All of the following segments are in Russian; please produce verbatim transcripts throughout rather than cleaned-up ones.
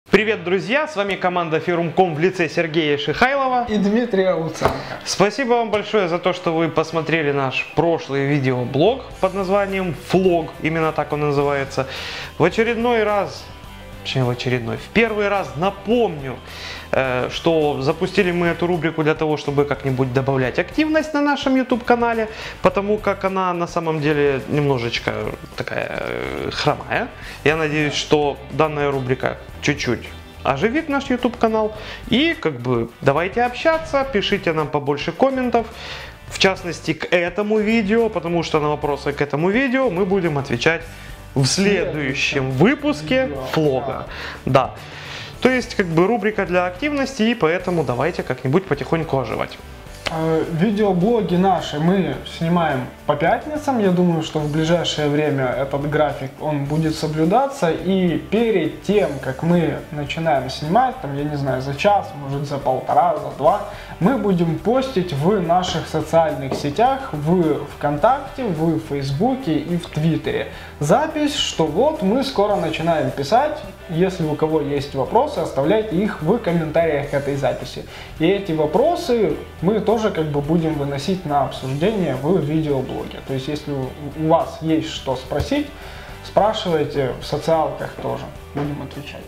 Привет, друзья! С вами команда Ферум.ком в лице Сергея Шихайлова и Дмитрия Луценко. Спасибо вам большое за то, что вы посмотрели наш прошлый видеоблог под названием «Флог», именно так он называется. В очередной раз, точнее в очередной, в первый раз напомню, что запустили мы эту рубрику для того, чтобы как-нибудь добавлять активность на нашем YouTube-канале, потому как она на самом деле немножечко такая хромая. Я надеюсь, что данная рубрика чуть-чуть оживит наш YouTube-канал. И как бы давайте общаться, пишите нам побольше комментов, в частности к этому видео, потому что на вопросы к этому видео мы будем отвечать в следующем выпуске Флога. Да. То есть, как бы рубрика для активности, и поэтому давайте как-нибудь потихоньку оживать. Видеоблоги наши мы снимаем по пятницам. Я думаю, что в ближайшее время этот график он будет соблюдаться. И перед тем, как мы начинаем снимать, там, я не знаю, за час, может за полтора, за два, мы будем постить в наших социальных сетях, в ВКонтакте, в Фейсбуке и в Твиттере запись, что вот мы скоро начинаем писать. Если у кого есть вопросы, оставляйте их в комментариях к этой записи. И эти вопросы мы тоже как бы будем выносить на обсуждение в видеоблоге. То есть, если у вас есть что спросить, спрашивайте в социалках тоже. Будем отвечать.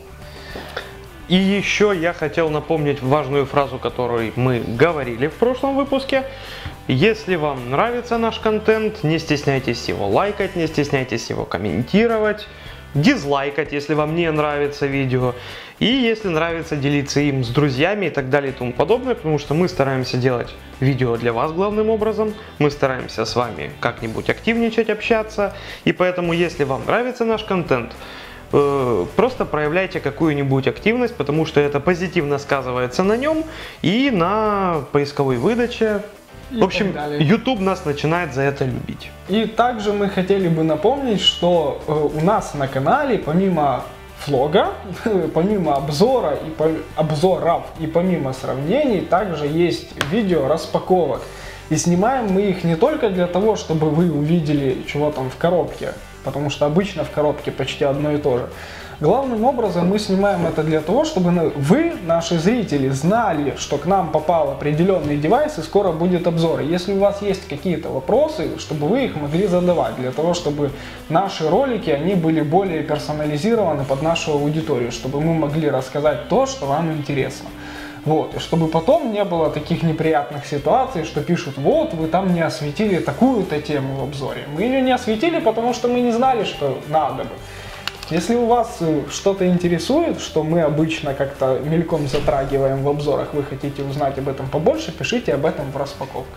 И еще я хотел напомнить важную фразу, которую мы говорили в прошлом выпуске. Если вам нравится наш контент, не стесняйтесь его лайкать, не стесняйтесь его комментировать, дизлайкать, если вам не нравится видео. И если нравится, делиться им с друзьями и так далее и тому подобное, потому что мы стараемся делать видео для вас главным образом. Мы стараемся с вами как-нибудь активничать, общаться. И поэтому, если вам нравится наш контент, просто проявляйте какую-нибудь активность, потому что это позитивно сказывается на нем и на поисковой выдаче. И в общем, YouTube нас начинает за это любить. И также мы хотели бы напомнить, что у нас на канале, помимо флога, помимо обзора и по, обзоров и помимо сравнений, также есть видео распаковок. И снимаем мы их не только для того, чтобы вы увидели, чего там в коробке, потому что обычно в коробке почти одно и то же. Главным образом мы снимаем это для того, чтобы вы, наши зрители, знали, что к нам попал определенный девайс и скоро будет обзор. Если у вас есть какие-то вопросы, чтобы вы их могли задавать, для того, чтобы наши ролики, они были более персонализированы под нашу аудиторию, чтобы мы могли рассказать то, что вам интересно. Вот, и чтобы потом не было таких неприятных ситуаций, что пишут, вот, вы там не осветили такую-то тему в обзоре. Мы ее не осветили, потому что мы не знали, что надо бы. Если у вас что-то интересует, что мы обычно как-то мельком затрагиваем в обзорах, вы хотите узнать об этом побольше, пишите об этом в распаковках.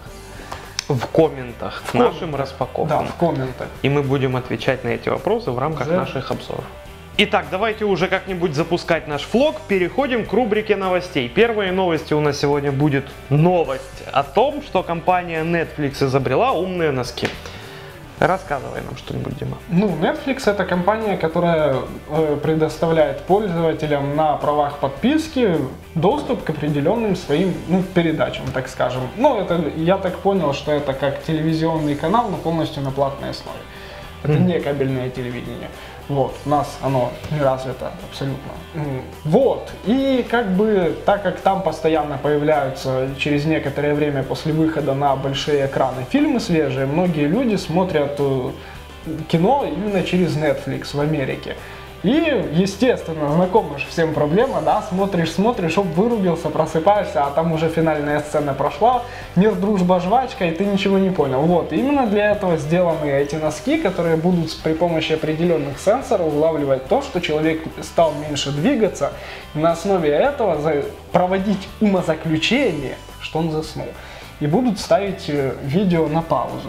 В комментах в к ком... нашим распаковкам. Да, в комментах. И мы будем отвечать на эти вопросы в рамках да. наших обзоров. Итак, давайте уже как-нибудь запускать наш влог. Переходим к рубрике новостей. Первые новости у нас сегодня будет новость о том, что компания Netflix изобрела умные носки. Рассказывай нам что-нибудь, Дима. Ну, Netflix — это компания, которая э, предоставляет пользователям на правах подписки доступ к определенным своим ну, передачам, так скажем. Ну, это, я так понял, что это как телевизионный канал, но полностью на платной основе. Это mm. не кабельное телевидение. Вот, у нас оно не развито абсолютно. Вот, и как бы, так как там постоянно появляются через некоторое время после выхода на большие экраны фильмы свежие, многие люди смотрят кино именно через Netflix в Америке. И, естественно, знакома же всем проблема, да, смотришь, смотришь, оп, вырубился, просыпаешься, а там уже финальная сцена прошла, мир, дружба, жвачка, и ты ничего не понял. Вот, и именно для этого сделаны эти носки, которые будут при помощи определенных сенсоров улавливать то, что человек стал меньше двигаться, и на основе этого проводить умозаключение, что он заснул. И будут ставить видео на паузу.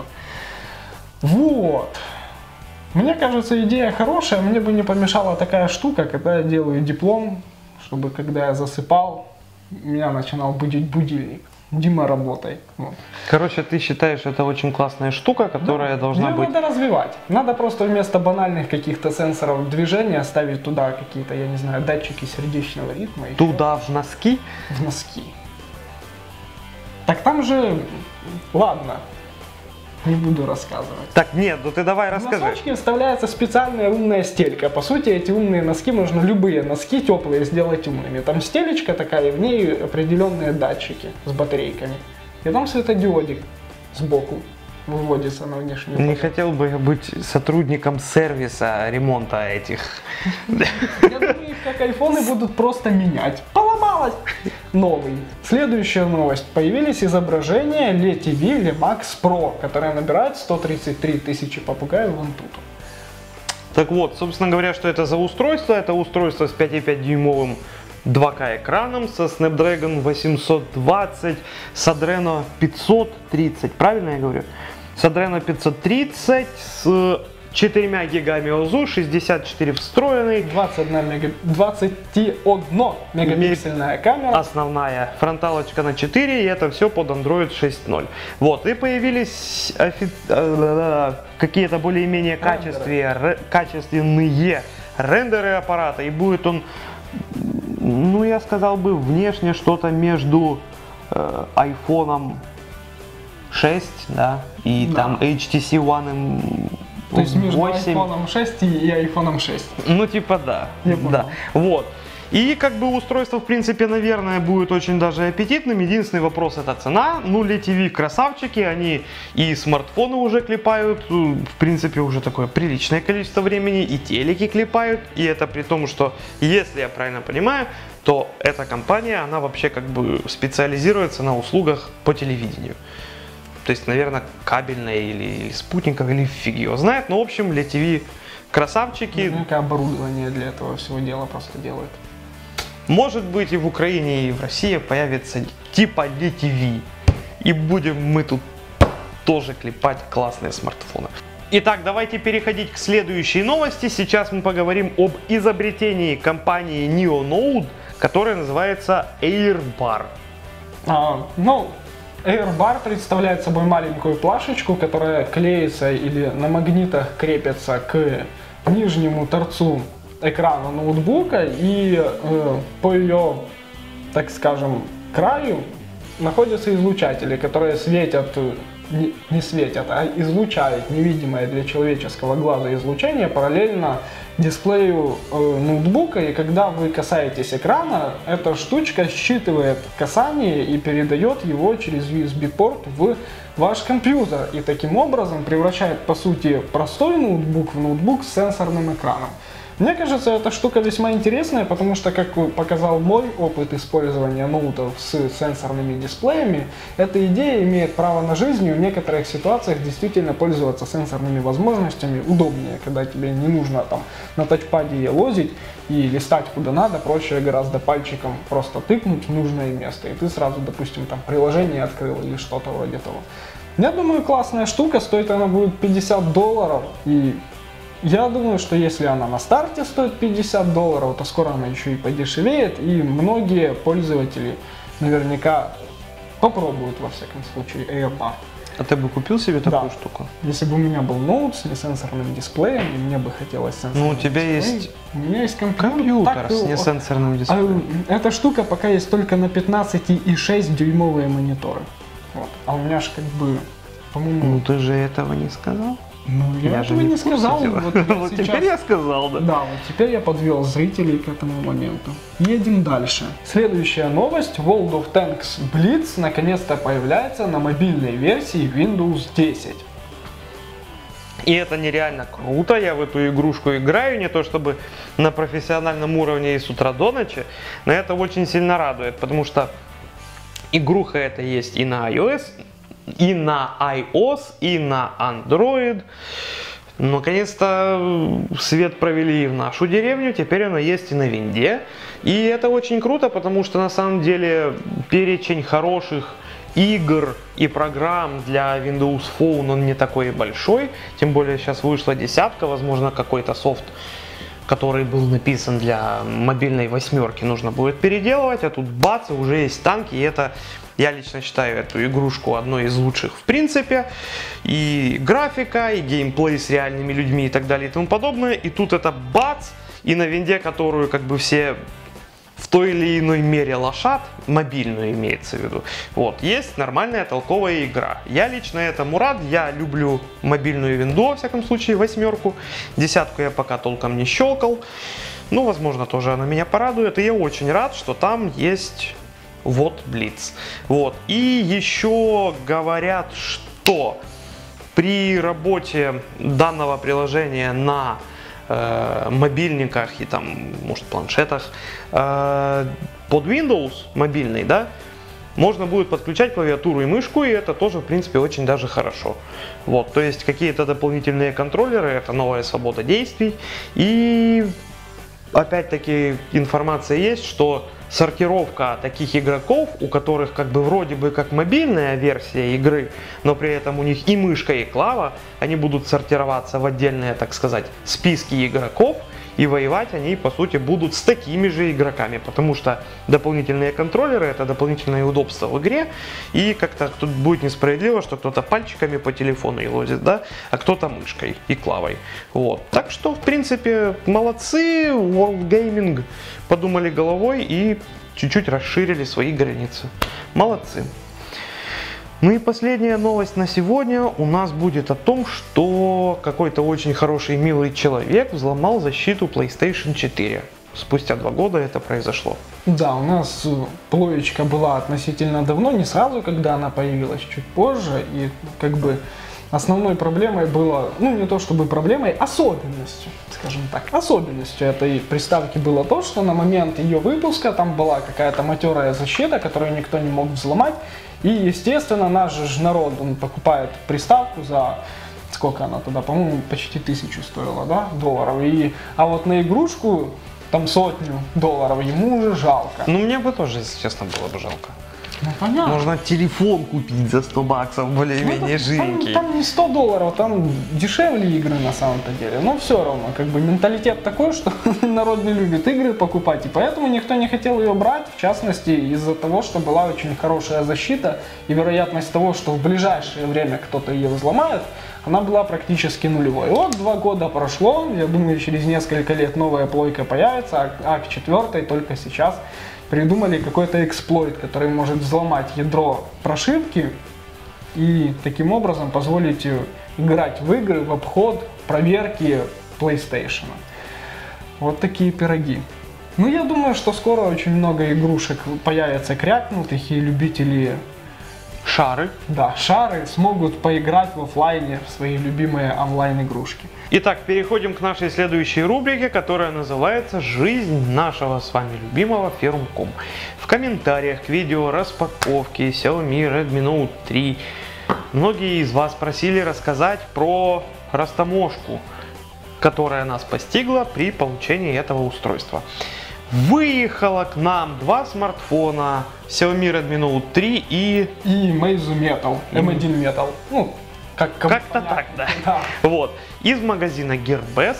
Вот. Мне кажется, идея хорошая, мне бы не помешала такая штука, когда я делаю диплом, чтобы когда я засыпал, меня начинал будить будильник. Дима, работай. Вот. Короче, ты считаешь, это очень классная штука, которая ну, должна ее быть... надо развивать. Надо просто вместо банальных каких-то сенсоров движения ставить туда какие-то, я не знаю, датчики сердечного ритма. Туда, еще. в носки? В носки. Так там же... Ладно. Не буду рассказывать. Так, нет, ну ты давай В расскажи. носочки вставляется специальная умная стелька. По сути, эти умные носки, можно любые носки теплые сделать умными. Там стелечка такая, в ней определенные датчики с батарейками. И там светодиодик сбоку выводится на внешнюю. Не хотел бы я быть сотрудником сервиса ремонта этих. Я думаю, их как айфоны будут просто менять. Поломалось! Новый. Следующая новость. Появились изображения Эл Ти Ви LeMax Pro, которая набирает сто тридцать три тысячи попугаев в Antutu. Так вот, собственно говоря, что это за устройство? Это устройство с пять и пять дюймовым два ка экраном, со Snapdragon восемьсот двадцать, с Adreno пятьсот тридцать, правильно я говорю? С Adreno пятьсот тридцать, с четырьмя гигами ОЗУ, шестьдесят четыре встроенный. двадцать одна мега... двадцать одна мегапиксельная камера. Основная фронталочка на четыре, и это все под Android шесть ноль. Вот, и появились офи... какие-то более-менее качественные, качественные рендеры аппарата, и будет он, ну я сказал бы, внешне что-то между э, айфоном шесть, да, и Да. там эйч ти си One То есть между восемь. айфоном шесть и айфоном шесть. Ну, типа, да. Я понял. Да. Вот. И как бы устройство, в принципе, наверное, будет очень даже аппетитным. Единственный вопрос — это цена. Ну, Эл Ти Ви красавчики, они и смартфоны уже клепают, в принципе, уже такое приличное количество времени, и телеки клепают. И это при том, что, если я правильно понимаю, то эта компания, она вообще как бы специализируется на услугах по телевидению. То есть, наверное, кабельная или, или спутниковая, или фиг его знает. Но, в общем, Эл Ти Ви красавчики. Наверняка оборудование для этого всего дела просто делают. Может быть, и в Украине, и в России появится типа Эл Ти Ви. И будем мы тут тоже клепать классные смартфоны. Итак, давайте переходить к следующей новости. Сейчас мы поговорим об изобретении компании Neonode, которая называется AirBar. А, ну, AirBar представляет собой маленькую плашечку, которая клеится или на магнитах крепится к нижнему торцу экрана ноутбука, и э, по ее, так скажем, краю находятся излучатели, которые светят, не, не светят, а излучают невидимое для человеческого глаза излучение параллельно дисплею э, ноутбука, и когда вы касаетесь экрана, эта штучка считывает касание и передает его через ю эс би-порт в ваш компьютер, и таким образом превращает, по сути, простой ноутбук в ноутбук с сенсорным экраном. Мне кажется, эта штука весьма интересная, потому что, как показал мой опыт использования ноутов с сенсорными дисплеями, эта идея имеет право на жизнь, и в некоторых ситуациях действительно пользоваться сенсорными возможностями удобнее, когда тебе не нужно там на тачпаде елозить и листать куда надо, проще гораздо пальчиком просто тыкнуть в нужное место, и ты сразу, допустим, там приложение открыл или что-то вроде того. Я думаю, классная штука, стоит она будет пятьдесят долларов, и я думаю, что если она на старте стоит пятьдесят долларов, то скоро она еще и подешевеет, и многие пользователи наверняка попробуют, во всяком случае, AirBar. А ты бы купил себе такую Да. штуку? Если бы у меня был ноут с несенсорным дисплеем, и мне бы хотелось сенсорный Ну, у тебя дисплей, есть у меня есть компьютер, компьютер так, с э, несенсорным дисплеем. а, эта штука пока есть только на пятнадцать и шесть дюймовые мониторы. Вот. А у меня же как бы, по-моему... Ну, ты же этого не сказал? Ну, я, Я этого же не, в курсе сказал. дела. Вот, я Вот сейчас- теперь я сказал, да. Да, вот теперь я подвел зрителей к этому моменту. Едем дальше. Следующая новость. World of Tanks Blitz наконец-то появляется на мобильной версии Windows десять. И это нереально круто, я в эту игрушку играю, не то чтобы на профессиональном уровне и с утра до ночи, но это очень сильно радует, потому что игруха это есть и на iOS, и на iOS, и на Android. Наконец-то свет провели и в нашу деревню, теперь она есть и на винде. И это очень круто, потому что на самом деле перечень хороших игр и программ для Windows Phone он не такой большой. Тем более сейчас вышла десятка, возможно какой-то софт, который был написан для мобильной восьмерки, нужно будет переделывать. А тут бац, и уже есть танки, и это... Я лично считаю эту игрушку одной из лучших в принципе. И графика, и геймплей с реальными людьми и так далее и тому подобное. И тут это бац, и на винде, которую как бы все в той или иной мере лошад, мобильную имеется в виду, вот, есть нормальная толковая игра. Я лично этому рад, я люблю мобильную винду, во всяком случае, восьмерку, десятку я пока толком не щелкал, ну, возможно, тоже она меня порадует, и я очень рад, что там есть вот Blitz. Вот, и еще говорят, что при работе данного приложения на э, мобильниках и там, может, планшетах э, под Windows мобильный, да, можно будет подключать клавиатуру и мышку, и это тоже, в принципе, очень даже хорошо. Вот, то есть какие-то дополнительные контроллеры, это новая свобода действий. И опять-таки информация есть, что сортировка таких игроков, у которых как бы вроде бы как мобильная версия игры, но при этом у них и мышка, и клава, они будут сортироваться в отдельные, так сказать, списки игроков, и воевать они, по сути, будут с такими же игроками, потому что дополнительные контроллеры — это дополнительное удобство в игре, и как-то тут будет несправедливо, что кто-то пальчиками по телефону елозит, да, а кто-то мышкой и клавой. Вот. Так что, в принципе, молодцы, World Gaming подумали головой и чуть-чуть расширили свои границы. Молодцы. Ну и последняя новость на сегодня у нас будет о том, что какой-то очень хороший, милый человек взломал защиту PlayStation четыре. Спустя два года это произошло. Да, у нас плоечка была относительно давно, не сразу, когда она появилась, чуть позже. И как бы основной проблемой было, ну не то чтобы проблемой, особенностью, скажем так, особенностью этой приставки было то, что на момент ее выпуска там была какая-то матерая защита, которую никто не мог взломать. И, естественно, наш же народ, он покупает приставку за, сколько она тогда, по-моему, почти тысячу стоила, да, долларов. И, а вот на игрушку, там сотню долларов, ему уже жалко. Ну, мне бы тоже, если честно, было бы жалко. Ну, понятно. Можно телефон купить за сто баксов, более-менее ну, жиренький. Там, там не сто долларов, там дешевле игры на самом-то деле. Но все равно, как бы менталитет такой, что народ не любит игры покупать. И поэтому никто не хотел ее брать, в частности, из-за того, что была очень хорошая защита. И вероятность того, что в ближайшее время кто-то ее взломает, она была практически нулевой. Вот два года прошло, я думаю, через несколько лет новая плойка появится, а к четвертой только сейчас придумали какой-то эксплойт, который может взломать ядро прошивки и таким образом позволить играть в игры в обход проверки PlayStation. Вот такие пироги. Ну, я думаю, что скоро очень много игрушек появится крякнутых, и любители Шары. Да, шары смогут поиграть в офлайне в свои любимые онлайн-игрушки. Итак, переходим к нашей следующей рубрике, которая называется «Жизнь нашего с вами любимого Фермком». В комментариях к видео распаковки Xiaomi Redmi Note три многие из вас просили рассказать про растаможку, которая нас постигла при получении этого устройства. Выехало к нам два смартфона Xiaomi Redmi Note три и... И Meizu Metal, эм один Metal. Ну, как Как-то так, да. да. Вот. Из магазина Gearbest.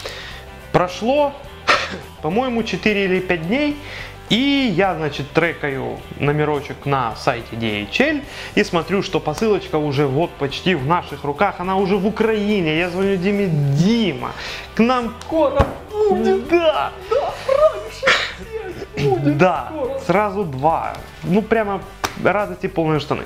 Прошло, по-моему, четыре или пять дней. И я, значит, трекаю номерочек на сайте ди эйч эл и смотрю, что посылочка уже вот почти в наших руках. Она уже в Украине. Я звоню Диме: Дима, к нам Скоро будет. Да. Да, раньше будет. Да, Скоро. сразу два. Ну, прямо радости полные штаны.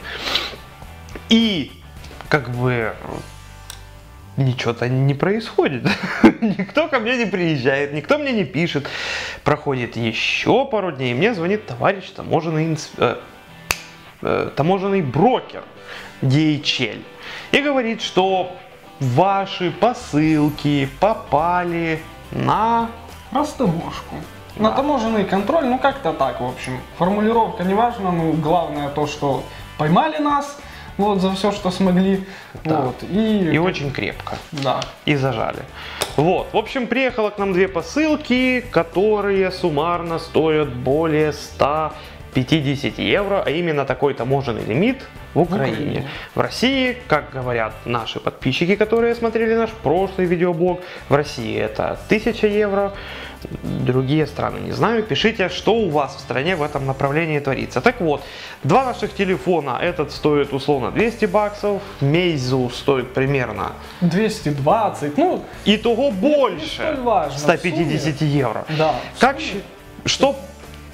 И как бы ничего-то не происходит. Никто ко мне не приезжает, никто мне не пишет. Проходит еще пару дней, и мне звонит товарищ таможенный, инс... э, э, таможенный брокер ди эйч эл и говорит, что ваши посылки попали на Растаможку. Да. На таможенный контроль, ну как-то так, в общем. Формулировка не важна, но главное то, что поймали нас, вот, за все, что смогли. Да. Вот, и... И очень крепко. Да. И зажали. Вот, в общем, приехало к нам две посылки, которые суммарно стоят более ста пятидесяти евро, а именно такой таможенный лимит в Украине. В Украине. В России, как говорят наши подписчики, которые смотрели наш прошлый видеоблог, в России это тысяча евро. Другие страны не знаю. Пишите, что у вас в стране в этом направлении творится. Так вот, два наших телефона. Этот стоит условно двести баксов. Meizu стоит примерно двести двадцать, ну... итого не больше столь важно, ста пятидесяти в сумме. евро. Да. Как, щ- что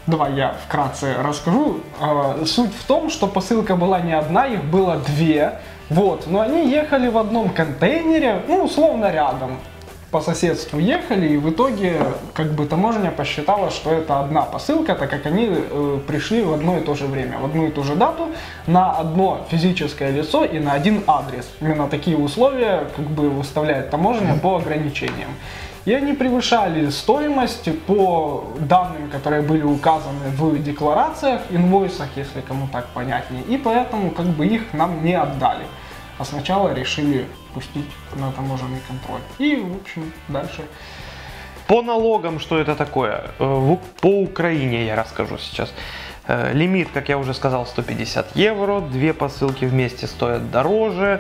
Давай я вкратце расскажу. Суть в том, что посылка была не одна, их было две. Вот, но они ехали в одном контейнере, ну, условно рядом. По соседству ехали, и в итоге, как бы, таможня посчитала, что это одна посылка, так как они э, пришли в одно и то же время, в одну и ту же дату, на одно физическое лицо и на один адрес. Именно такие условия, как бы, выставляет таможня по ограничениям. И они превышали стоимость по данным, которые были указаны в декларациях, инвойсах, если кому так понятнее, и поэтому, как бы, их нам не отдали. А сначала решили пустить на таможенный контроль. И, в общем, дальше. По налогам, что это такое? По Украине я расскажу сейчас. Лимит, как я уже сказал, сто пятьдесят евро. Две посылки вместе стоят дороже.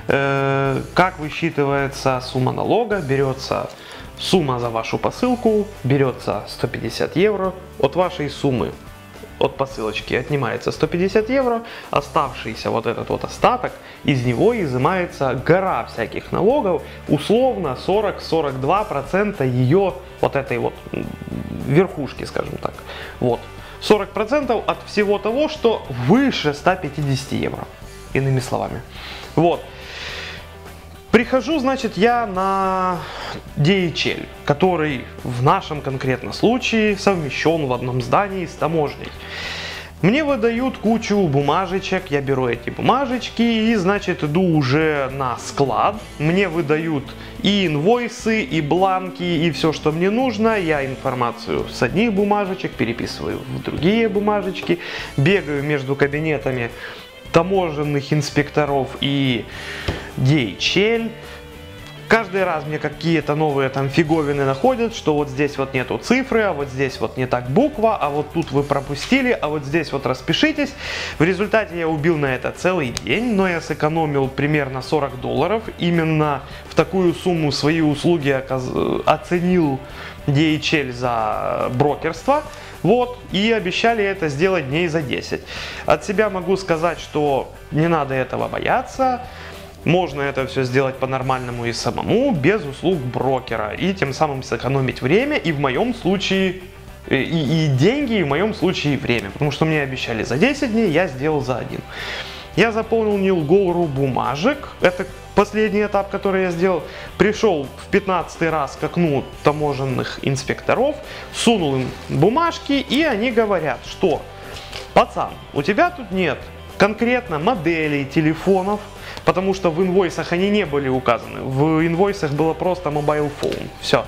Как высчитывается сумма налога? Берется сумма за вашу посылку, берется сто пятьдесят евро. От вашей суммы, от посылочки, отнимается сто пятьдесят евро, оставшийся вот этот вот остаток, из него изымается гора всяких налогов, условно сорок — сорок два процента ее вот этой вот верхушки, скажем так. Вот. сорок процентов от всего того, что выше ста пятидесяти евро, иными словами. Вот. Прихожу, значит, я на ди эйч эл, который в нашем конкретном случае совмещен в одном здании с таможней. Мне выдают кучу бумажечек, я беру эти бумажечки и, значит, иду уже на склад. Мне выдают и инвойсы, и бланки, и все, что мне нужно. Я информацию с одних бумажечек переписываю в другие бумажечки, бегаю между кабинетами таможенных инспекторов и ди эйч эл. Каждый раз мне какие-то новые там фиговины находят, что вот здесь вот нету цифры, а вот здесь вот не так буква, а вот тут вы пропустили, а вот здесь вот распишитесь. В результате я убил на это целый день, но я сэкономил примерно сорок долларов. Именно в такую сумму свои услуги оценил ди эйч эл за брокерство. Вот, и обещали это сделать дней за десять. От себя могу сказать, что не надо этого бояться. Можно это все сделать по-нормальному и самому, без услуг брокера. И тем самым сэкономить время, и в моем случае, и, и деньги, и в моем случае время. Потому что мне обещали за десять дней, я сделал за один. Я заполнил гору бумажек. Это последний этап, который я сделал. Пришел в пятнадцатый раз к окну таможенных инспекторов, сунул им бумажки, и они говорят, что: пацан, у тебя тут нет конкретно моделей телефонов, потому что в инвойсах они не были указаны. В инвойсах было просто mobile phone. Все.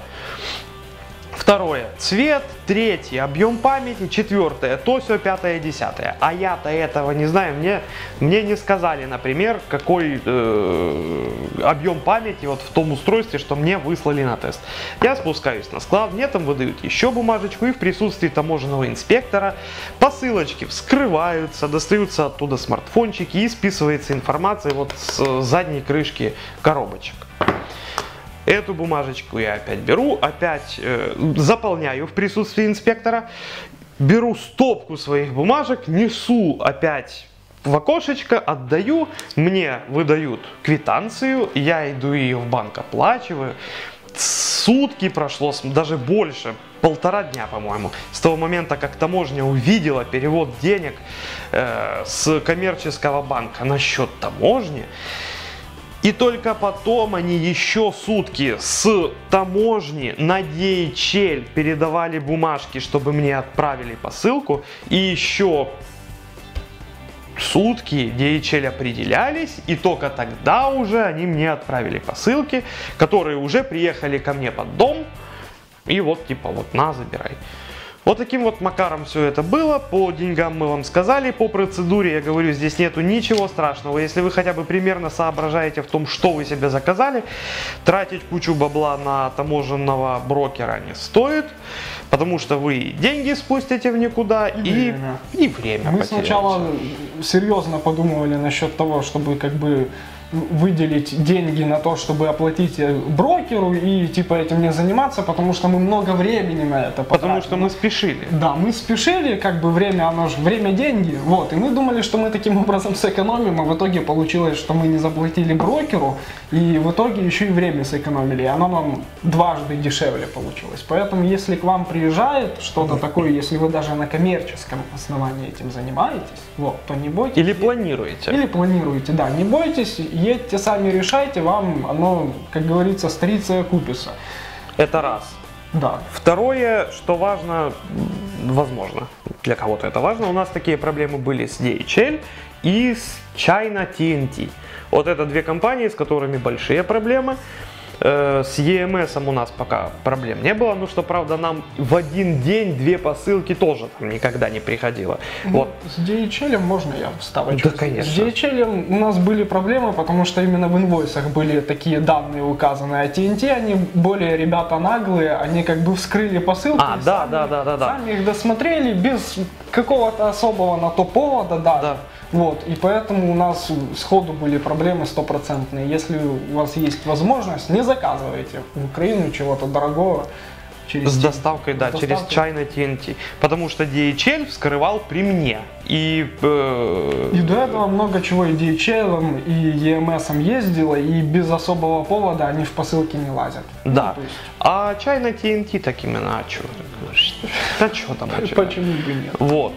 Второе, цвет. Третье, объем памяти. Четвертое, то, все, пятое, десятое. А я-то этого не знаю. Мне, мне не сказали, например, какой э, объем памяти вот в том устройстве, что мне выслали на тест. Я спускаюсь на склад, мне там выдают еще бумажечку, и в присутствии таможенного инспектора посылочки вскрываются, достаются оттуда смартфончики и списывается информация вот с задней крышки коробочек. Эту бумажечку я опять беру, опять э, заполняю в присутствии инспектора, беру стопку своих бумажек, несу опять в окошечко, отдаю, мне выдают квитанцию, я иду ее в банк оплачиваю. Сутки прошло, даже больше, полтора дня, по-моему, с того момента, как таможня увидела перевод денег э, с коммерческого банка на счет таможни. И только потом они еще сутки с таможни на ди эйч эл передавали бумажки, чтобы мне отправили посылку. И еще сутки ди эйч эл определялись, и только тогда уже они мне отправили посылки, которые уже приехали ко мне под дом. И вот типа вот на, забирай. Вот таким вот макаром все это было. По деньгам мы вам сказали, по процедуре, я говорю, здесь нету ничего страшного. Если вы хотя бы примерно соображаете в том, что вы себе заказали, тратить кучу бабла на таможенного брокера не стоит, потому что вы деньги спустите в никуда и, и время. И время мы потеряете. Сначала серьезно подумывали насчет того, чтобы как бы выделить деньги на то, чтобы оплатить брокеру и типа этим не заниматься, потому что мы много времени на это потратили. Потому что мы спешили. Да, мы спешили, как бы время, оно же время деньги, вот, и мы думали, что мы таким образом сэкономим, а в итоге получилось, что мы не заплатили брокеру, и в итоге еще и время сэкономили, и оно нам дважды дешевле получилось. Поэтому, если к вам приезжает что-то такое, если вы даже на коммерческом основании этим занимаетесь, вот, то не бойтесь. Или планируете. Или планируете, да, не бойтесь, едьте сами решайте, вам оно, как говорится, стрится и окупится. Это раз. Да. Второе, что важно, возможно, для кого-то это важно, у нас такие проблемы были с ди эйч эл и с China ти эн ти. Вот это две компании, с которыми большие проблемы. С и эм эс у нас пока проблем не было, ну что, правда, нам в один день две посылки тоже там никогда не приходило. Ну, вот. С ди эйч эл можно я вставочку? Да, конечно. С ди эйч эл у нас были проблемы, потому что именно в инвойсах были такие данные указаны, а ти эн ти, они более ребята наглые, они как бы вскрыли посылки, а, да, сами, да, да, да, да. сами их досмотрели без какого-то особого на то повода, да. Да. Вот, и поэтому у нас сходу были проблемы стопроцентные. Если у вас есть возможность, не заказывайте в Украину чего-то дорогого. Через с доставкой, да, доставкой. через China ти эн ти. Потому что ди эйч эл вскрывал при мне. И, э... и до этого много чего и ди эйч эл, и и эм эс ездило, и без особого повода они в посылки не лазят. Да. Ну, есть... А China ти эн ти так именно, а что? Да что там? Почему бы нет? Вот.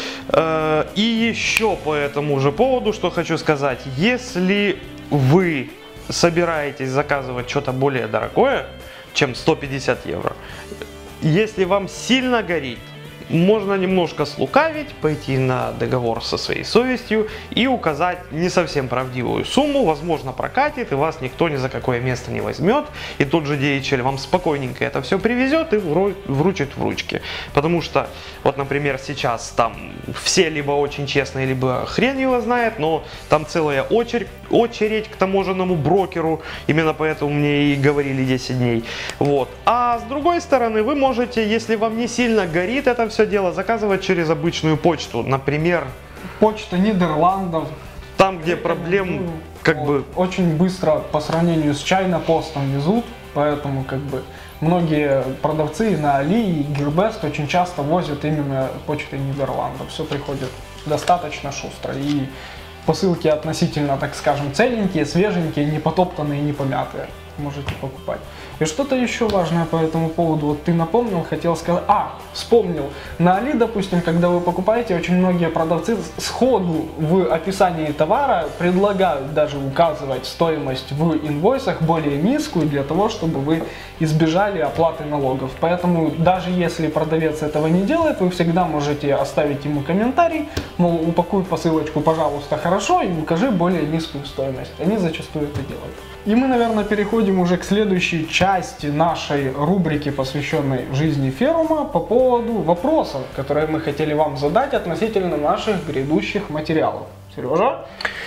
И еще по этому же поводу, что хочу сказать. Если вы собираетесь заказывать что-то более дорогое, чем сто пятьдесят евро, если вам сильно горит, можно немножко слукавить, пойти на договор со своей совестью и указать не совсем правдивую сумму, возможно прокатит и вас никто ни за какое место не возьмет, и тот же ди эйч эл вам спокойненько это все привезет и вручит в ручки. Потому что, вот, например, сейчас там все либо очень честные, либо хрен его знает, но там целая очередь, очередь к таможенному брокеру, именно поэтому мне и говорили десять дней. Вот. А с другой стороны, вы можете, если вам не сильно горит это все дело, заказывать через обычную почту, например, почта Нидерландов. Там, где проблем, ну, как вот, бы очень быстро по сравнению с China Post'ом везут, поэтому как бы многие продавцы на Али и Gearbest очень часто возят именно почтой Нидерландов. Все приходит достаточно шустро, и посылки относительно, так скажем, целенькие, свеженькие, не потоптанные, не помятые. Можете покупать. И что-то еще важное по этому поводу, вот ты напомнил, хотел сказать, а, вспомнил, на Али, допустим, когда вы покупаете, очень многие продавцы сходу в описании товара предлагают даже указывать стоимость в инвойсах более низкую, для того, чтобы вы избежали оплаты налогов. Поэтому даже если продавец этого не делает, вы всегда можете оставить ему комментарий, мол, упакуй посылочку, пожалуйста, хорошо, и укажи более низкую стоимость. Они зачастую это делают. И мы, наверное, переходим уже к следующей части нашей рубрики, посвященной жизни Ферума, по поводу вопросов, которые мы хотели вам задать относительно наших грядущих материалов. Сережа?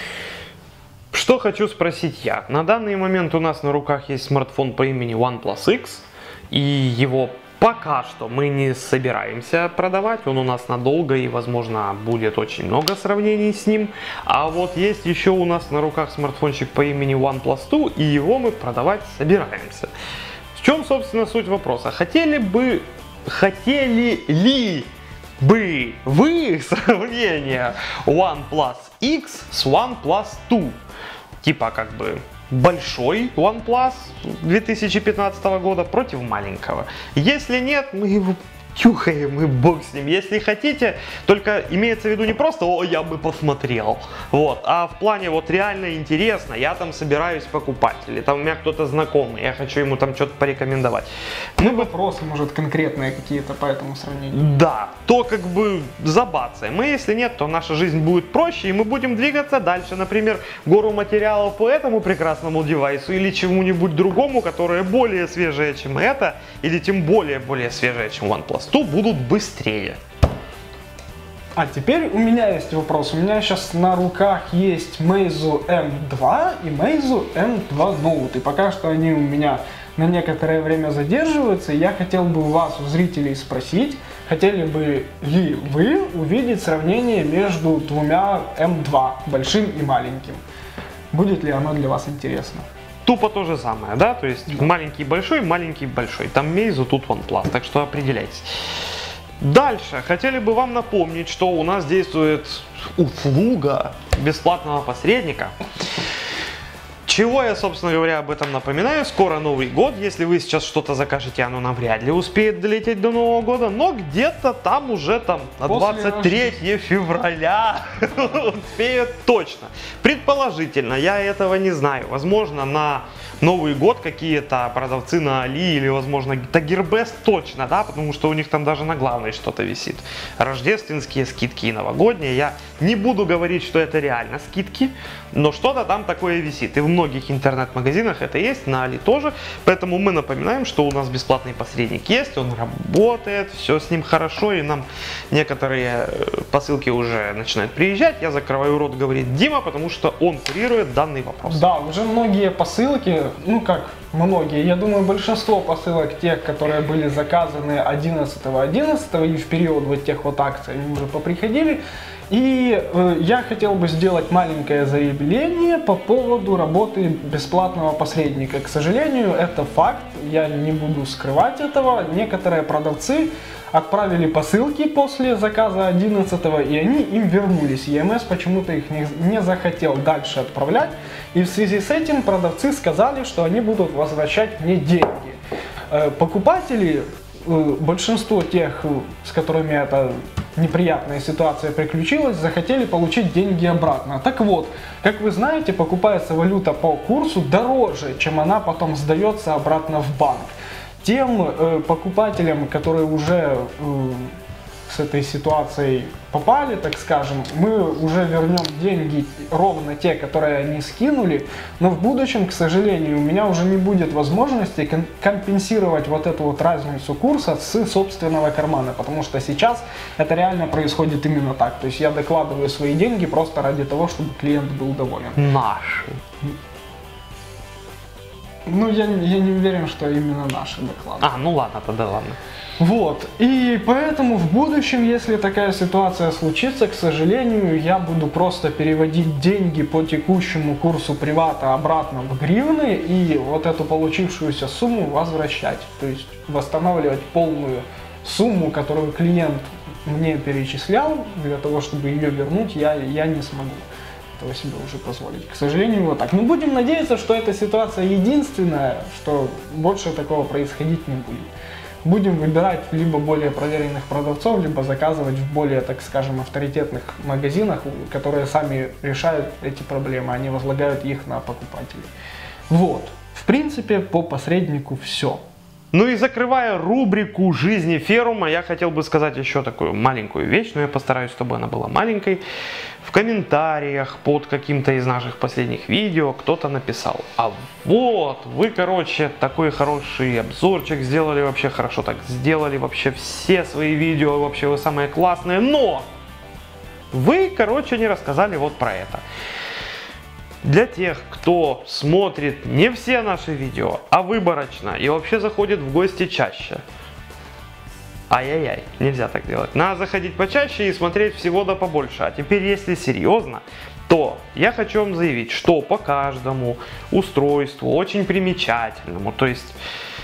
Что хочу спросить я. На данный момент у нас на руках есть смартфон по имени OnePlus X, и его пока что мы не собираемся продавать, он у нас надолго и, возможно, будет очень много сравнений с ним. А вот есть еще у нас на руках смартфончик по имени OnePlus два, и его мы продавать собираемся. В чем, собственно, суть вопроса? Хотели бы, хотели ли бы вы сравнение OnePlus X с OnePlus два? Типа как бы большой OnePlus две тысячи пятнадцатого года против маленького. Если нет, мы его тюхаем и бог с ним. Если хотите, только имеется в виду не просто «О, я бы посмотрел», вот, а в плане вот реально интересно, я там собираюсь покупать, или там у меня кто-то знакомый, я хочу ему там что-то порекомендовать. Ну, мы вопросы, может, конкретные какие-то по этому сравнению. Да, то как бы забацаем. Мы, если нет, то наша жизнь будет проще, и мы будем двигаться дальше. Например, гору материалов по этому прекрасному девайсу или чему-нибудь другому, которое более свежее, чем это, или тем более более свежее, чем OnePlus, то будут быстрее. А теперь у меня есть вопрос. У меня сейчас на руках есть Meizu эм два и Meizu эм два Note. И пока что они у меня на некоторое время задерживаются. И я хотел бы у вас, у зрителей, спросить, хотели бы ли вы увидеть сравнение между двумя эм два, большим и маленьким? будет ли оно для вас интересно. Тупо то же самое, да, то есть Да. маленький большой, маленький большой, там Meizu, тут OnePlus, так что определяйтесь. Дальше хотели бы вам напомнить, что у нас действует услуга бесплатного посредника. Чего я, собственно говоря, об этом напоминаю? Скоро Новый год. Если вы сейчас что-то закажете, оно навряд ли успеет долететь до Нового года. Но где-то там уже там на двадцать третье февраля успеет точно. Предположительно, я этого не знаю. Возможно, на Новый год какие-то продавцы на Али или, возможно, Тагирбест точно, да, потому что у них там даже на главной что-то висит. Рождественские скидки и новогодние. Я не буду говорить, что это реально скидки, но что-то там такое висит. И в многих интернет-магазинах это есть, на Али тоже. Поэтому мы напоминаем, что у нас бесплатный посредник есть, он работает, все с ним хорошо, и нам некоторые посылки уже начинают приезжать. Я закрываю рот, говорит Дима, потому что он курирует данный вопрос. Да, уже многие посылки, ну как многие, я думаю, большинство посылок тех, которые были заказаны одиннадцатого одиннадцатого и в период вот тех вот акций, они уже поприходили. И э, я хотел бы сделать маленькое заявление по поводу работы бесплатного посредника. К сожалению, это факт, я не буду скрывать этого. Некоторые продавцы отправили посылки после заказа одиннадцатого, и они им вернулись. и эм эс почему-то их не, не захотел дальше отправлять. И в связи с этим продавцы сказали, что они будут возвращать мне деньги. Э, покупатели, э, большинство тех, с которыми это неприятная ситуация приключилась, захотели получить деньги обратно. Так вот, как вы знаете, покупается валюта по курсу дороже, чем она потом сдается обратно в банк. Тем э, покупателям, которые уже э, с этой ситуацией попали, так скажем, мы уже вернем деньги ровно те, которые они скинули, но в будущем, к сожалению, у меня уже не будет возможности компенсировать вот эту вот разницу курса с собственного кармана, потому что сейчас это реально происходит именно так. То есть я докладываю свои деньги просто ради того, чтобы клиент был доволен. Наши. Ну, я, я не уверен, что именно наши доклады. А, ну ладно, тогда ладно. Вот, и поэтому в будущем, если такая ситуация случится, к сожалению, я буду просто переводить деньги по текущему курсу привата обратно в гривны и вот эту получившуюся сумму возвращать. То есть восстанавливать полную сумму, которую клиент мне перечислял, для того, чтобы ее вернуть, я, я не смогу этого себе уже позволить. К сожалению, вот так. Но будем надеяться, что эта ситуация единственная, что больше такого происходить не будет. Будем выбирать либо более проверенных продавцов, либо заказывать в более, так скажем, авторитетных магазинах, которые сами решают эти проблемы, они возлагают их на покупателей. Вот. В принципе, по посреднику все. Ну и закрывая рубрику «Жизни Ферума», я хотел бы сказать еще такую маленькую вещь, но я постараюсь, чтобы она была маленькой. В комментариях под каким-то из наших последних видео кто-то написал: а вот, вы, короче, такой хороший обзорчик сделали, вообще хорошо так сделали, вообще все свои видео, вообще вы самые классные, но вы, короче, не рассказали вот про это. Для тех, кто смотрит не все наши видео, а выборочно и вообще заходит в гости чаще. Ай-яй-яй, нельзя так делать. Надо заходить почаще и смотреть всего да побольше. А теперь, если серьезно, то я хочу вам заявить, что по каждому устройству, очень примечательному, то есть,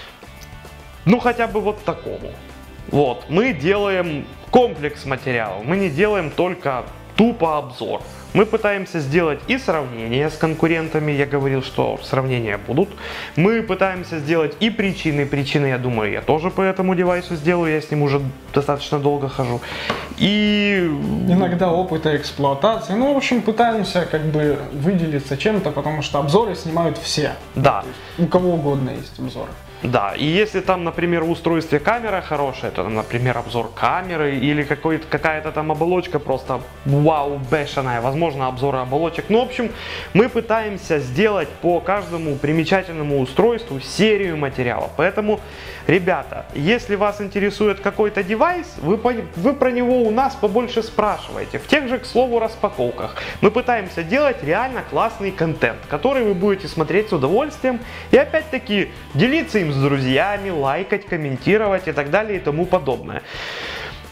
ну хотя бы вот такому, вот, мы делаем комплекс материалов, мы не делаем только тупо обзор. Мы пытаемся сделать и сравнения с конкурентами, я говорил, что сравнения будут. Мы пытаемся сделать и причины, причины, я думаю, я тоже по этому девайсу сделаю, я с ним уже достаточно долго хожу. И иногда опыта эксплуатации, ну, в общем, пытаемся как бы выделиться чем-то, потому что обзоры снимают все. Да. У кого угодно есть обзоры. Да, и если там, например, в устройстве камера хорошая, то, например, обзор камеры или какая-то там оболочка просто вау, бешеная, возможно, обзоры оболочек. Ну, в общем, мы пытаемся сделать по каждому примечательному устройству серию материалов. Поэтому, ребята, если вас интересует какой-то девайс, вы, по, вы про него у нас побольше спрашиваете. В тех же, к слову, распаковках. Мы пытаемся делать реально классный контент, который вы будете смотреть с удовольствием и опять-таки делиться им с друзьями, лайкать, комментировать и так далее и тому подобное.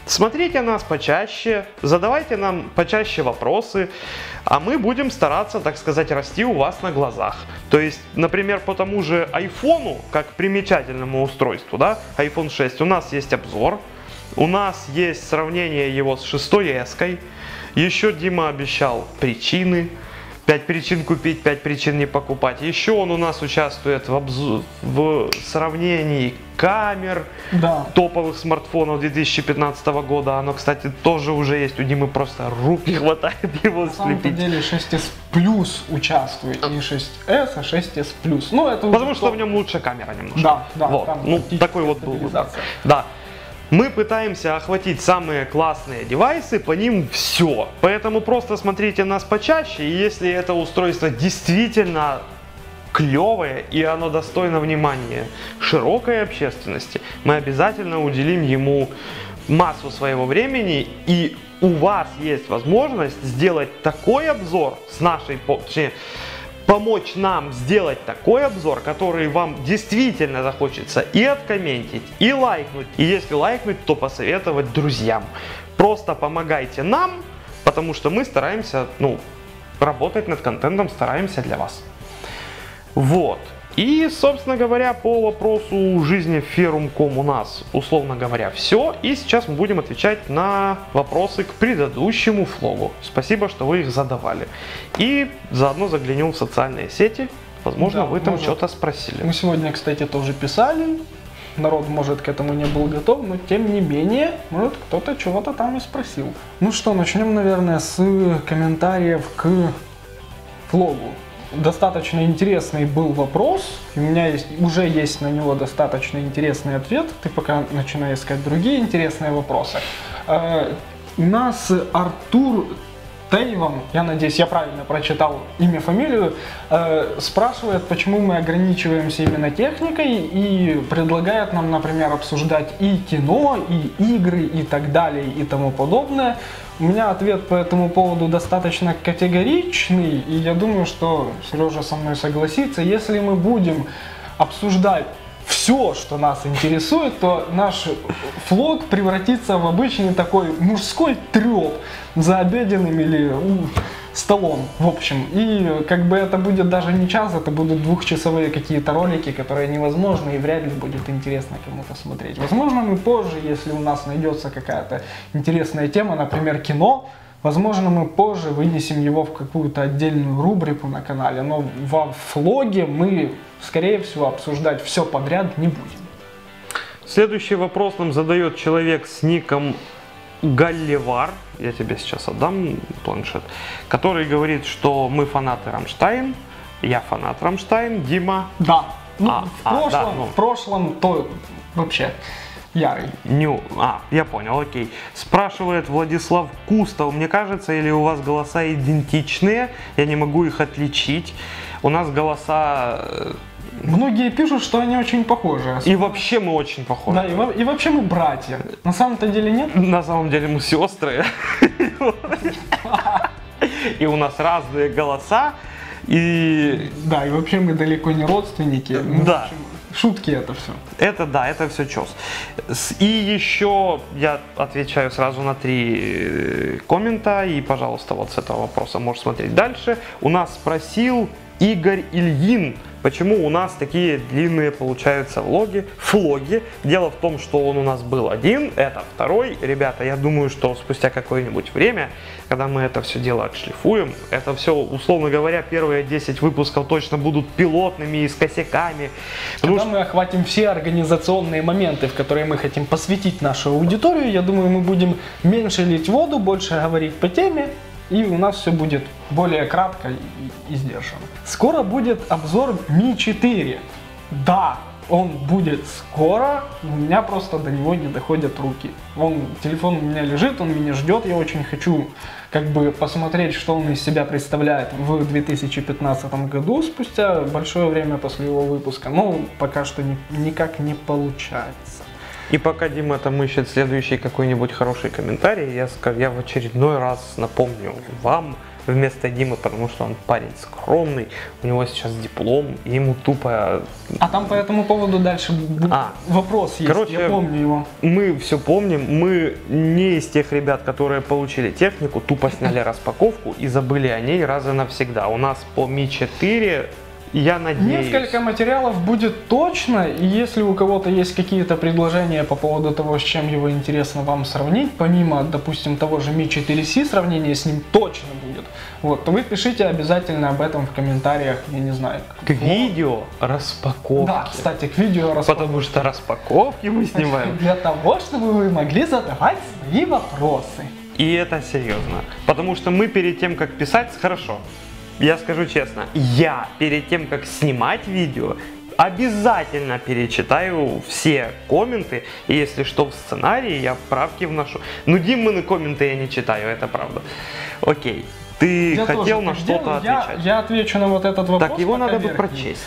Смотрите нас почаще, задавайте нам почаще вопросы, а мы будем стараться, так сказать, расти у вас на глазах. То есть, например, по тому же айфону, как примечательному устройству, да, айфон шесть, у нас есть обзор, у нас есть сравнение его с шестой эской, еще Дима обещал причины. пять причин купить, пять причин не покупать. Еще он у нас участвует в, обзор, в сравнении камер, да, топовых смартфонов две тысячи пятнадцатого года. Оно, кстати, тоже уже есть. У Димы просто рук не хватает его На слепить. На самом деле шесть эс Plus участвует, не шесть эс, а шесть эс Plus. Ну, это Потому что то... в нем лучше камера немножко. Да, да. Вот. Ну, такой вот был выбор. Да. Мы пытаемся охватить самые классные девайсы, по ним все. Поэтому просто смотрите нас почаще, и если это устройство действительно клевое и оно достойно внимания широкой общественности, мы обязательно уделим ему массу своего времени, и у вас есть возможность сделать такой обзор с нашей помощью, помочь нам сделать такой обзор, который вам действительно захочется и откомментить, и лайкнуть. И если лайкнуть, то посоветовать друзьям. Просто помогайте нам, потому что мы стараемся, ну, работать над контентом, стараемся для вас. Вот. И, собственно говоря, по вопросу жизни в Ferrum точка ком у нас, условно говоря, все. И сейчас мы будем отвечать на вопросы к предыдущему влогу. Спасибо, что вы их задавали. И заодно заглянем в социальные сети. Возможно, да, вы там что-то спросили. Мы сегодня, кстати, тоже писали. Народ, может, к этому не был готов, но тем не менее, может, кто-то чего-то там и спросил. Ну что, начнем, наверное, с комментариев к влогу. Достаточно интересный был вопрос, у меня есть, уже есть на него достаточно интересный ответ, ты пока начинай искать другие интересные вопросы. Э, у нас Артур Тейвом, я надеюсь, я правильно прочитал имя, фамилию, э, спрашивает, почему мы ограничиваемся именно техникой, и предлагает нам, например, обсуждать и кино, и игры, и так далее, и тому подобное. У меня ответ по этому поводу достаточно категоричный, и я думаю, что Сережа со мной согласится. Если мы будем обсуждать все, что нас интересует, то наш влог превратится в обычный такой мужской треп за обеденным или столом, в общем. И как бы это будет даже не час, это будут двухчасовые какие-то ролики, которые невозможны и вряд ли будет интересно кому-то смотреть. Возможно, мы позже, если у нас найдется какая-то интересная тема, например, кино, возможно, мы позже вынесем его в какую-то отдельную рубрику на канале, но во влоге мы, скорее всего, обсуждать все подряд не будем. Следующий вопрос нам задает человек с ником Галливар, я тебе сейчас отдам планшет, который говорит, что мы фанаты Рамштайн, я фанат Рамштайн, Дима. Да, ну, а, в, прошлом, а, да, ну. в прошлом то вообще ярый. Ню, а, я понял, окей. Спрашивает Владислав Кустов, мне кажется, или у вас голоса идентичные, я не могу их отличить. У нас голоса... Многие пишут, что они очень похожи. И вообще мы очень похожи. Да, и, и вообще мы братья. На самом-то деле нет? На самом деле мы сестры. И у нас разные голоса. И... Да, и вообще мы далеко не родственники. Да. Шутки это все. Это да, это все чёс. И еще я отвечаю сразу на три коммента. И, пожалуйста, вот с этого вопроса можешь смотреть дальше. У нас спросил Игорь Ильин, почему у нас такие длинные получаются влоги, флоги. Дело в том, что он у нас был один, это второй. Ребята, я думаю, что спустя какое-нибудь время, когда мы это все дело отшлифуем, это все, условно говоря, первые десять выпусков точно будут пилотными и с косяками. Когда что... мы охватим все организационные моменты, в которые мы хотим посвятить нашу аудиторию, я думаю, мы будем меньше лить воду, больше говорить по теме. И у нас все будет более кратко и, и сдержанно. Скоро будет обзор Ми четыре. Да, он будет скоро, у меня просто до него не доходят руки. Он, телефон у меня лежит, он меня ждет, я очень хочу как бы посмотреть, что он из себя представляет в две тысячи пятнадцатом году, спустя большое время после его выпуска. Но пока что ни, никак не получается. И пока Дима там ищет следующий какой-нибудь хороший комментарий, я, скажу, я в очередной раз напомню вам вместо Димы, потому что он парень скромный, у него сейчас диплом, и ему тупо... А там по этому поводу дальше а, вопрос есть, короче, я помню его. Мы все помним, мы не из тех ребят, которые получили технику, тупо сняли распаковку и забыли о ней раз и навсегда. У нас по Ми четыре... Я надеюсь. Несколько материалов будет точно, и если у кого-то есть какие-то предложения по поводу того, с чем его интересно вам сравнить, помимо, допустим, того же Ми четыре Си, сравнение с ним точно будет, вот, то вы пишите обязательно об этом в комментариях, я не знаю. К видео распаковки. Да, кстати, к видео распаковки. Потому что распаковки мы снимаем. Для того, чтобы вы могли задавать свои вопросы. И это серьезно. Потому что мы перед тем, как писать, хорошо. Я скажу честно, я перед тем, как снимать видео, обязательно перечитаю все комменты, и если что в сценарии, я правки вношу. Ну, Димины комменты я не читаю, это правда. Окей, ты я хотел на что-то отвечать? Я, я отвечу на вот этот вопрос. Так, его надо бы верхний. прочесть.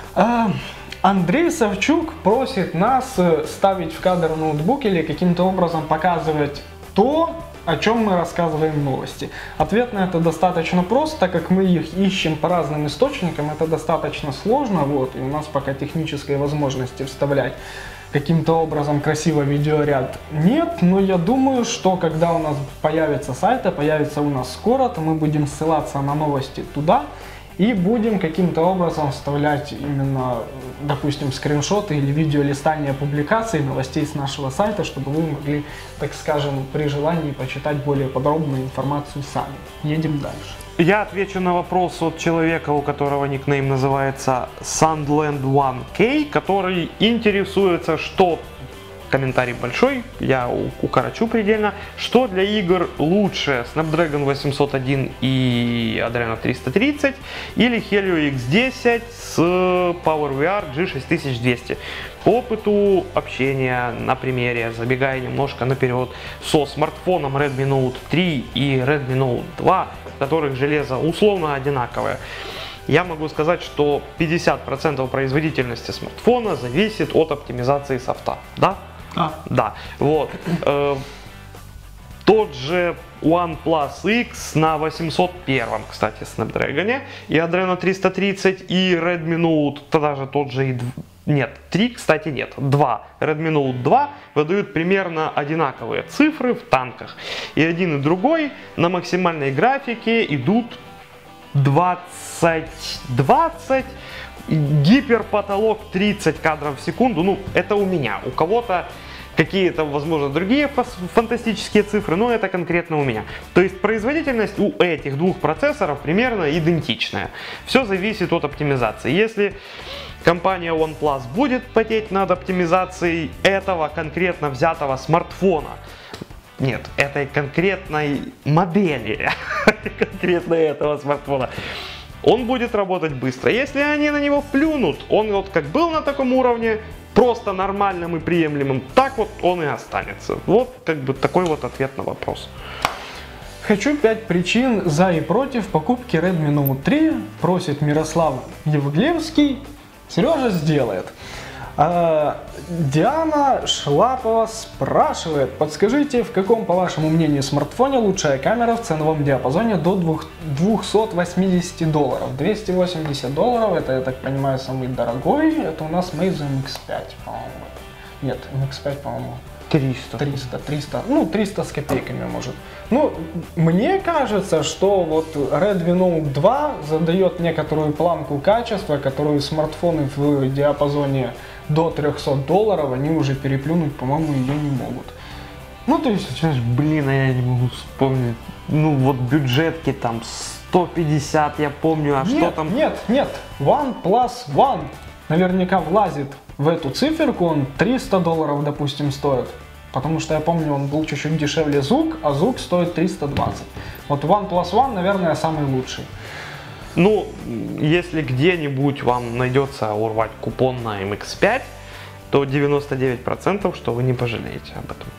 А, Андрей Савчук просит нас ставить в кадр ноутбук или каким-то образом показывать то, о чем мы рассказываем в новости. Ответ на это достаточно прост, так как мы их ищем по разным источникам, это достаточно сложно, вот, и у нас пока технической возможности вставлять каким-то образом красиво видеоряд нет, но я думаю, что когда у нас появится сайт, а появится у нас скоро, то мы будем ссылаться на новости туда и будем каким-то образом вставлять именно, допустим, скриншоты или видео листания публикаций новостей с нашего сайта, чтобы вы могли, так скажем, при желании почитать более подробную информацию сами. Едем дальше. Я отвечу на вопрос от человека, у которого никнейм называется Sandland один кей, который интересуется, что... Комментарий большой, я укорочу предельно. Что для игр лучше, Snapdragon восемьсот один и Adreno триста тридцать или Helio икс десять с PowerVR джи шесть тысяч двести? По опыту общения на примере, забегая немножко наперед, со смартфоном Redmi Note три и Redmi Note два, в которых железо условно одинаковое, я могу сказать, что пятьдесят процентов производительности смартфона зависит от оптимизации софта. Да? А. Да, вот. Э, тот же OnePlus X на восемьсот первом, кстати, Snapdragon, и Adreno триста тридцать, и Redmi Note, тогда же тот же и... Нет, три, кстати, нет, два. Redmi Note два выдают примерно одинаковые цифры в танках. И один и другой на максимальной графике идут двадцать двадцать. Гиперпотолок тридцать кадров в секунду, ну это у меня, у кого-то какие-то, возможно, другие фантастические цифры, но это конкретно у меня. То есть производительность у этих двух процессоров примерно идентичная. Все зависит от оптимизации. Если компания OnePlus будет потеть над оптимизацией этого конкретно взятого смартфона, нет, этой конкретной модели, конкретно этого смартфона, он будет работать быстро. Если они на него плюнут, он вот как был на таком уровне, просто нормальным и приемлемым, так вот он и останется. Вот как бы такой вот ответ на вопрос. Хочу пять причин за и против покупки Redmi Note три, просит Мирослав Евглевский. Сережа сделает. А, Диана Шлапова спрашивает, подскажите, в каком, по вашему мнению, смартфоне лучшая камера в ценовом диапазоне до двухсот восьмидесяти долларов? двести восемьдесят долларов, это, я так понимаю, самый дорогой, это у нас Meizu эм икс пять, по-моему. Нет, эм икс пять, по-моему, триста. триста, триста, ну триста с копейками может. Ну, мне кажется, что вот Redmi Note два задает некоторую планку качества, которую смартфоны в диапазоне до трехсот долларов, они уже переплюнуть, по-моему, ее не могут. Ну, то есть... Сейчас, блин, а я не могу вспомнить. Ну, вот бюджетки там сто пятьдесят, я помню, а нет, что там... Нет, нет, OnePlus One наверняка влазит в эту циферку, он триста долларов, допустим, стоит. Потому что я помню, он был чуть-чуть дешевле Зук, а Зук стоит триста двадцать. Вот OnePlus One, наверное, самый лучший. Ну, если где-нибудь вам найдется урвать купон на эм икс пять, то девяносто девять процентов, что вы не пожалеете об этом.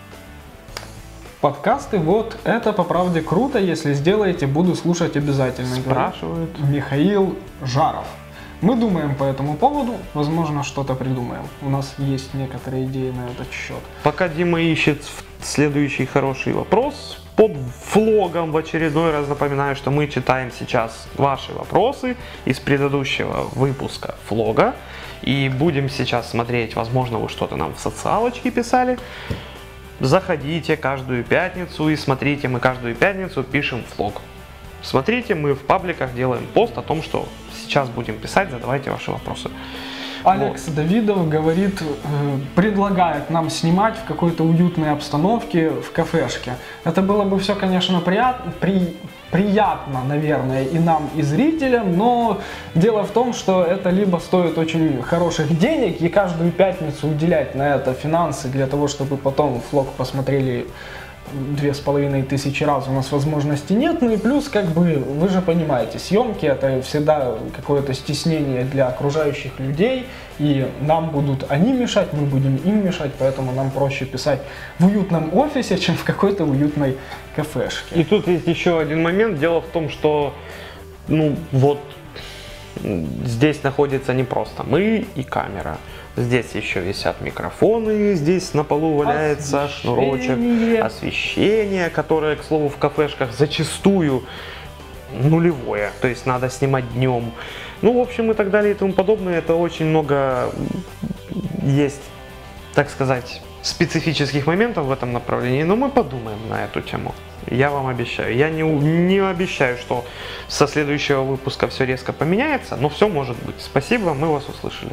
Подкасты, вот, это по правде круто, если сделаете, буду слушать обязательно. Спрашивают. Михаил Жаров. Мы думаем по этому поводу, возможно, что-то придумаем. У нас есть некоторые идеи на этот счет. Пока Дима ищет следующий хороший вопрос, под влогом в очередной раз напоминаю, что мы читаем сейчас ваши вопросы из предыдущего выпуска влога. И будем сейчас смотреть, возможно, вы что-то нам в социалочке писали. Заходите каждую пятницу и смотрите, мы каждую пятницу пишем влог. Смотрите, мы в пабликах делаем пост о том, что сейчас будем писать, задавайте ваши вопросы. Алекс вот. Давидов говорит, предлагает нам снимать в какой-то уютной обстановке в кафешке. Это было бы все, конечно, приятно, при, приятно, наверное, и нам, и зрителям, но дело в том, что это либо стоит очень хороших денег, и каждую пятницу уделять на это финансы для того, чтобы потом влог посмотрели две с половиной тысячи раз, у нас возможности нет, ну и плюс, как бы, вы же понимаете, съемки это всегда какое-то стеснение для окружающих людей, и нам будут они мешать, мы будем им мешать, поэтому нам проще писать в уютном офисе, чем в какой-то уютной кафешке. И тут есть еще один момент, дело в том, что, ну, вот, здесь находится не просто мы и камера. Здесь еще висят микрофоны, здесь на полу валяется шнурочек, освещение, которое, к слову, в кафешках зачастую нулевое, то есть надо снимать днем. Ну, в общем, и так далее и тому подобное. Это очень много есть, так сказать, специфических моментов в этом направлении, но мы подумаем на эту тему. Я вам обещаю. Я не, не обещаю, что со следующего выпуска все резко поменяется, но все может быть. Спасибо, мы вас услышали.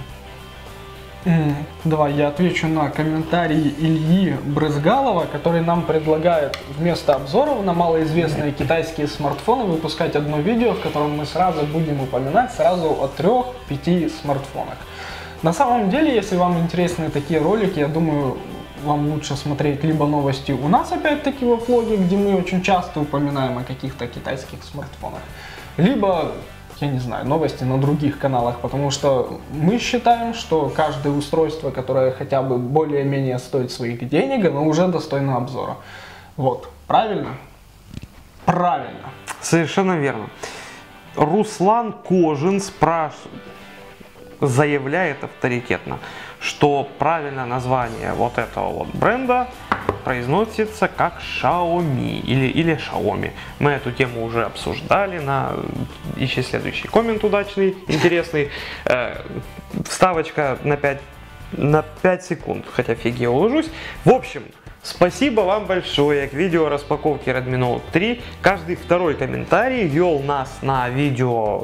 Давай я отвечу на комментарий Ильи Брызгалова, который нам предлагает вместо обзоров на малоизвестные китайские смартфоны выпускать одно видео, в котором мы сразу будем упоминать сразу о трех-пяти смартфонах. На самом деле, если вам интересны такие ролики, я думаю, вам лучше смотреть либо новости у нас опять-таки во влоге, где мы очень часто упоминаем о каких-то китайских смартфонах, либо, я не знаю, новости на других каналах, потому что мы считаем, что каждое устройство, которое хотя бы более-менее стоит своих денег, оно уже достойно обзора. Вот, правильно? Правильно. Совершенно верно. Руслан Кожин спрашивает, заявляет авторитетно, что правильное название вот этого вот бренда произносится как Xiaomi или, или Xiaomi. Мы эту тему уже обсуждали, на ищи следующий коммент удачный, интересный. Э, вставочка на пять, на пять секунд, хотя фиг я уложусь. В общем, спасибо вам большое. К видео распаковки Redmi Note три каждый второй комментарий вел нас на видео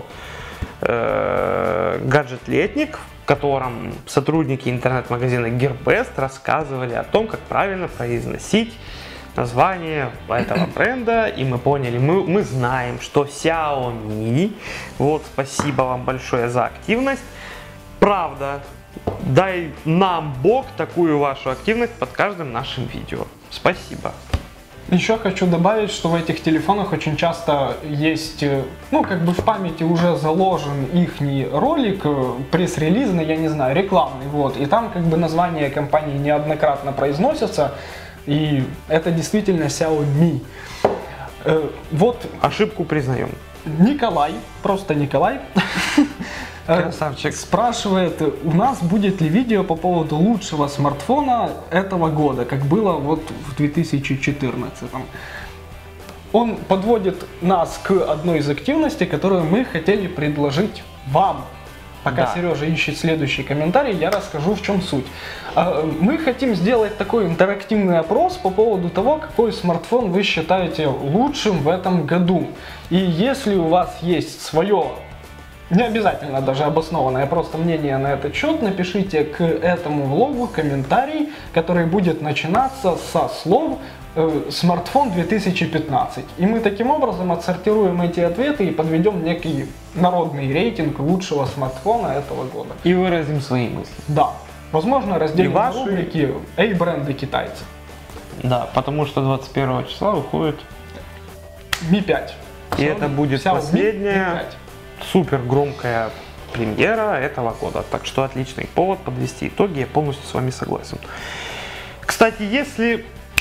э, гаджет-летник, в котором сотрудники интернет-магазина Gearbest рассказывали о том, как правильно произносить название этого бренда, и мы поняли, мы, мы знаем, что Xiaomi. Вот, спасибо вам большое за активность. Правда, дай нам Бог такую вашу активность под каждым нашим видео. Спасибо. Еще хочу добавить, что в этих телефонах очень часто есть, ну, как бы в памяти уже заложен ихний ролик, пресс-релизный, я не знаю, рекламный, вот, и там как бы название компании неоднократно произносится, и это действительно Xiaomi. Э, вот. Ошибку признаем. Николай, просто Николай. Красавчик. Спрашивает, у нас будет ли видео по поводу лучшего смартфона этого года, как было вот в две тысячи четырнадцатом. Он подводит нас к одной из активностей, которую мы хотели предложить вам. Пока да. Сережа ищет следующий комментарий, я расскажу, в чем суть. Мы хотим сделать такой интерактивный опрос по поводу того, какой смартфон вы считаете лучшим в этом году. И если у вас есть свое, не обязательно даже обоснованное просто мнение на этот счет, напишите к этому влогу комментарий, который будет начинаться со слов э, «Смартфон две тысячи пятнадцать». И мы таким образом отсортируем эти ответы и подведем некий народный рейтинг лучшего смартфона этого года. И выразим свои мысли. Да. Возможно, разделим ваши... рубрики «Эй, бренды китайцев». Да, потому что двадцать первого числа выходит ми пять. И это будет Xiaomi последняя супер громкая премьера этого года. Так что отличный повод подвести итоги, я полностью с вами согласен. Кстати, если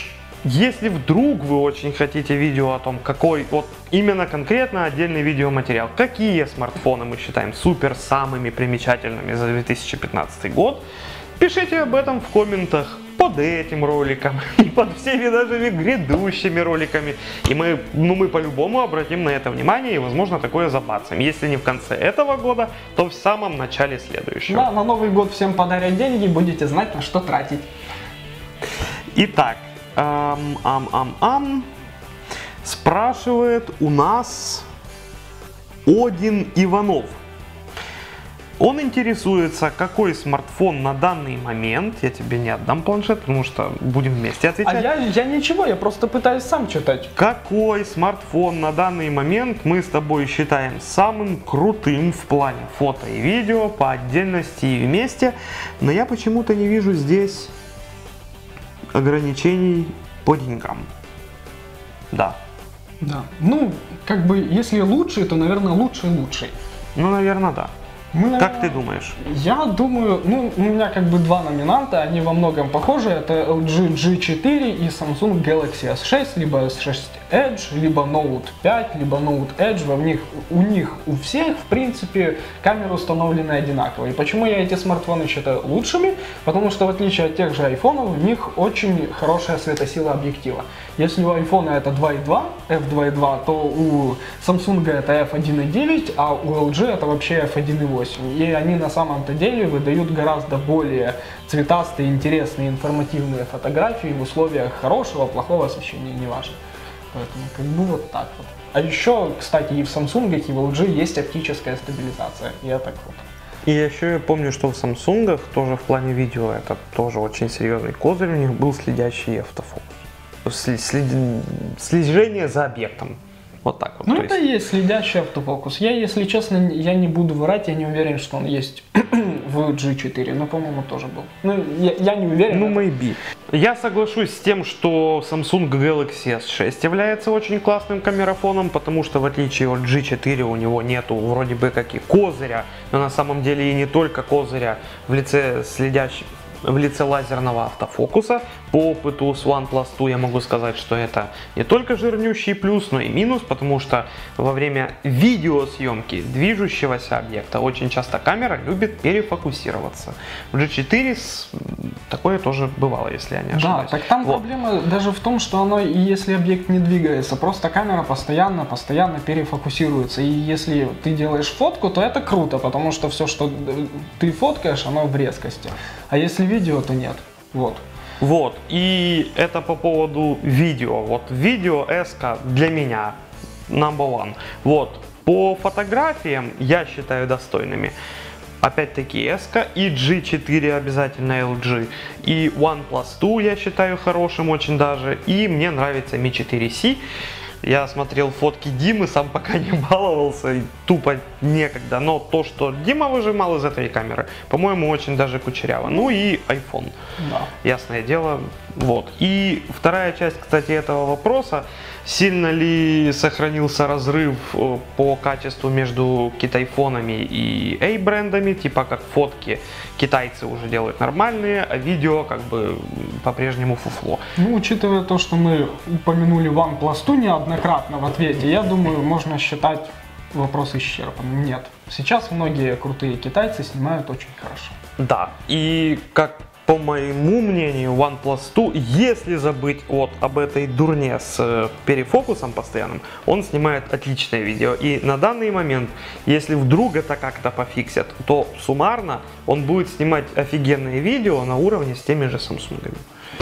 Если вдруг вы очень хотите видео о том, какой, вот именно конкретно отдельный видеоматериал, какие смартфоны мы считаем супер самыми примечательными за две тысячи пятнадцатый год, пишите об этом в комментах под этим роликом и под всеми даже грядущими роликами. И мы, ну, мы по-любому обратим на это внимание и, возможно, такое забацаем. Если не в конце этого года, то в самом начале следующего. Да, на Новый год всем подарят деньги, будете знать, на что тратить. Итак, ам, ам, ам, ам, спрашивает у нас Один Иванов. Он интересуется, какой смартфон на данный момент, я тебе не отдам планшет, потому что будем вместе отвечать. А я, я ничего, я просто пытаюсь сам читать. Какой смартфон на данный момент мы с тобой считаем самым крутым в плане фото и видео, по отдельности и вместе, но я почему-то не вижу здесь ограничений по деньгам. Да. Да. Ну, как бы, если лучший, то, наверное, лучший-лучший. Ну, наверное, да. Мы, наверное, как ты думаешь? Я думаю, ну, у меня как бы два номинанта, они во многом похожи. Это эл джи джи четыре и Samsung Galaxy эс шесть, либо эс шесть Edge, либо Note пять, либо Note Edge. Во них, у них, у всех, в принципе, камеры установлены одинаковые. Почему я эти смартфоны считаю лучшими? Потому что, в отличие от тех же айфонов, у них очень хорошая светосила объектива. Если у айфона это два и два, эф два и два, то у Samsung это эф один и девять, а у эл джи это вообще эф один и восемь. И они на самом-то деле выдают гораздо более цветастые, интересные, информативные фотографии в условиях хорошего, плохого освещения, неважно. Поэтому как бы вот так вот. А еще, кстати, и в Samsung, и в эл джи есть оптическая стабилизация. Я так вот. И еще я помню, что в Samsung тоже в плане видео это тоже очень серьезный козырь, у них был следящий автофокус. След... Слежение за объектом. Вот так вот. Ну, то это есть... и есть следящий автофокус. Я, если честно, я не буду врать, я не уверен, что он есть в джи четыре, но, по-моему, тоже был. Ну, я, я не уверен. Ну, maybe. Я соглашусь с тем, что Samsung Galaxy эс шесть является очень классным камерафоном, потому что, в отличие от джи четыре, у него нету вроде бы как и козыря, но на самом деле и не только козыря в лице следящих, в лице лазерного автофокуса. По опыту с OnePlus два я могу сказать, что это не только жирнющий плюс, но и минус, потому что во время видеосъемки движущегося объекта очень часто камера любит перефокусироваться. В джи четыре такое тоже бывало, если я не ошибаюсь. Да, так там вот. Проблема даже в том, что оно, и если объект не двигается, просто камера постоянно, постоянно перефокусируется. И если ты делаешь фотку, то это круто, потому что все, что ты фоткаешь, оно в резкости. А если видео, то нет. Вот. Вот, и это по поводу видео. Вот видео эс-ка для меня number one. Вот, по фотографиям я считаю достойными. Опять-таки эс-ка и джи четыре обязательно эл джи. И OnePlus два я считаю хорошим очень даже. И мне нравится ми четыре си. Я смотрел фотки Димы, сам пока не баловался, тупо некогда. Но то, что Дима выжимал из этой камеры, по-моему, очень даже кучеряво. Ну и iPhone, да. Ясное дело. Вот. И вторая часть, кстати, этого вопроса. Сильно ли сохранился разрыв по качеству между китайфонами и A-брендами? Типа как фотки китайцы уже делают нормальные, а видео как бы по-прежнему фуфло. Ну, учитывая то, что мы упомянули OnePlus два неоднократно в ответе, я думаю, можно считать вопрос исчерпанным. Нет. Сейчас многие крутые китайцы снимают очень хорошо. Да. И как по моему мнению, OnePlus два, если забыть вот об этой дурне с перефокусом постоянным, он снимает отличное видео. И на данный момент, если вдруг это как-то пофиксят, то суммарно он будет снимать офигенные видео на уровне с теми же Samsung.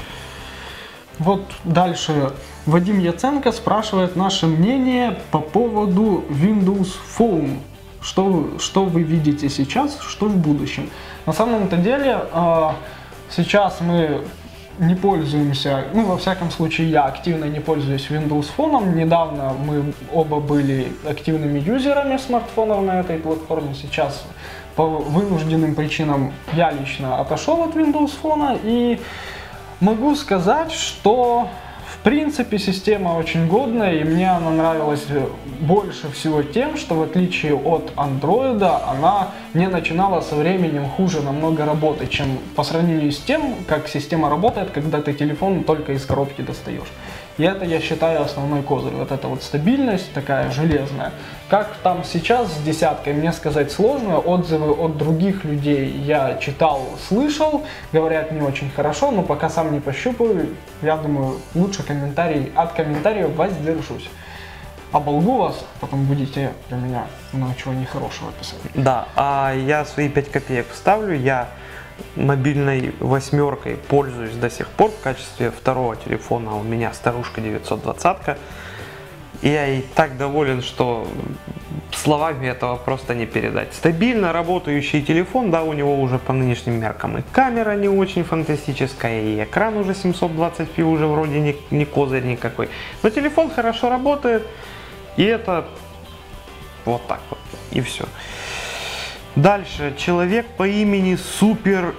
Вот дальше Вадим Яценко спрашивает наше мнение по поводу Windows Phone. Что, что вы видите сейчас, что в будущем? На самом-то деле, сейчас мы не пользуемся, ну, во всяком случае, я активно не пользуюсь Windows Phone. Недавно мы оба были активными юзерами смартфонов на этой платформе. Сейчас по вынужденным причинам я лично отошел от Windows Phone и могу сказать, что, в принципе, система очень годная, и мне она нравилась больше всего тем, что в отличие от андроида, она не начинала со временем хуже намного работать, чем по сравнению с тем, как система работает, когда ты телефон только из коробки достаешь. И это, я считаю, основной козырь. Вот эта вот стабильность такая железная. Как там сейчас с десяткой, мне сказать сложно. Отзывы от других людей я читал, слышал. Говорят, не очень хорошо, но пока сам не пощупаю, я думаю, лучше комментарий, от комментариев воздержусь. Оболгу вас, потом будете про меня много чего нехорошего писать. Да, а я свои пять копеек вставлю. Я мобильной восьмеркой пользуюсь до сих пор в качестве второго телефона. У меня старушка девятьсот двадцатка. И я и так доволен, что словами этого просто не передать. Стабильно работающий телефон, да, у него уже по нынешним меркам и камера не очень фантастическая, и экран уже семьсот двадцать пи уже вроде не, не козырь никакой. Но телефон хорошо работает, и это вот так вот, и все. Дальше человек по имени Супер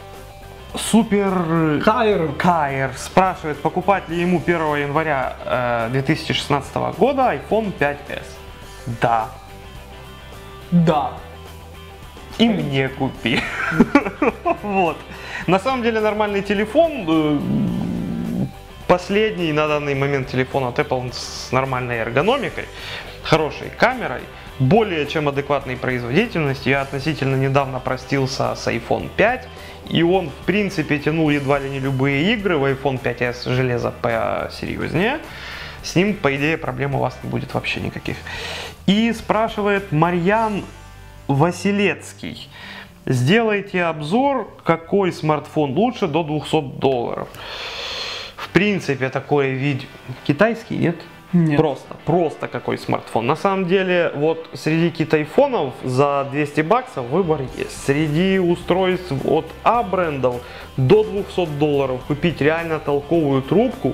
Супер Кайр. Кайр спрашивает, покупать ли ему первого января э, две тысячи шестнадцатого года айфон пять эс. Да. Да. И мне купи. Вот. На самом деле нормальный телефон, последний на данный момент телефон от Apple с нормальной эргономикой, хорошей камерой, более чем адекватной производительностью. Я относительно недавно простился с айфон пять, и он в принципе тянул едва ли не любые игры. В айфон пять эс железо посерьезнее. С ним, по идее, проблем у вас не будет вообще никаких. И спрашивает Марьян Василецкий. Сделайте обзор, какой смартфон лучше до двухсот долларов. В принципе, такое видео... Китайский, нет? Нет. Просто, просто какой смартфон. На самом деле, вот среди китайфонов за двести баксов выбор есть. Среди устройств от А брендов до двухсот долларов купить реально толковую трубку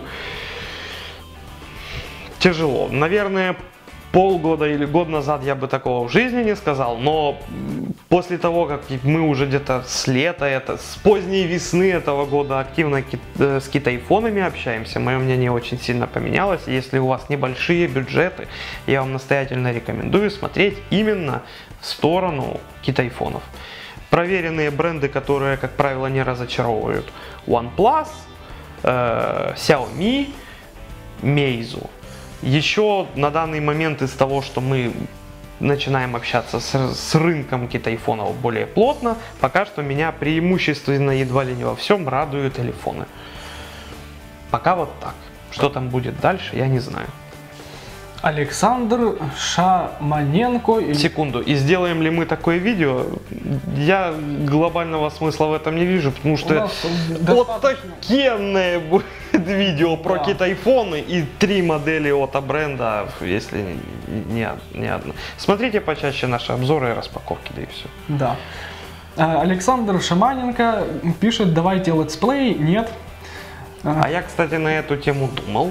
тяжело. Наверное, полгода или год назад я бы такого в жизни не сказал, но после того, как мы уже где-то с лета, это, с поздней весны этого года активно ки- э, с китайфонами общаемся, мое мнение очень сильно поменялось. Если у вас небольшие бюджеты, я вам настоятельно рекомендую смотреть именно в сторону китайфонов. Проверенные бренды, которые, как правило, не разочаровывают: OnePlus, э, Xiaomi, Meizu. Еще на данный момент из того, что мы начинаем общаться с, с рынком китайфонов более плотно, пока что меня преимущественно едва ли не во всем радуют телефоны. Пока вот так. Что там будет дальше, я не знаю. Александр Шаманенко. Или... Секунду. И сделаем ли мы такое видео? Я глобального смысла в этом не вижу, потому что отакенное будет видео про Да. китайфоны и три модели от бренда, если не, не одна. Смотрите почаще наши обзоры и распаковки, да и все. Да. Александр Шаманенко пишет: давайте летсплей. Нет. А я, кстати, на эту тему думал.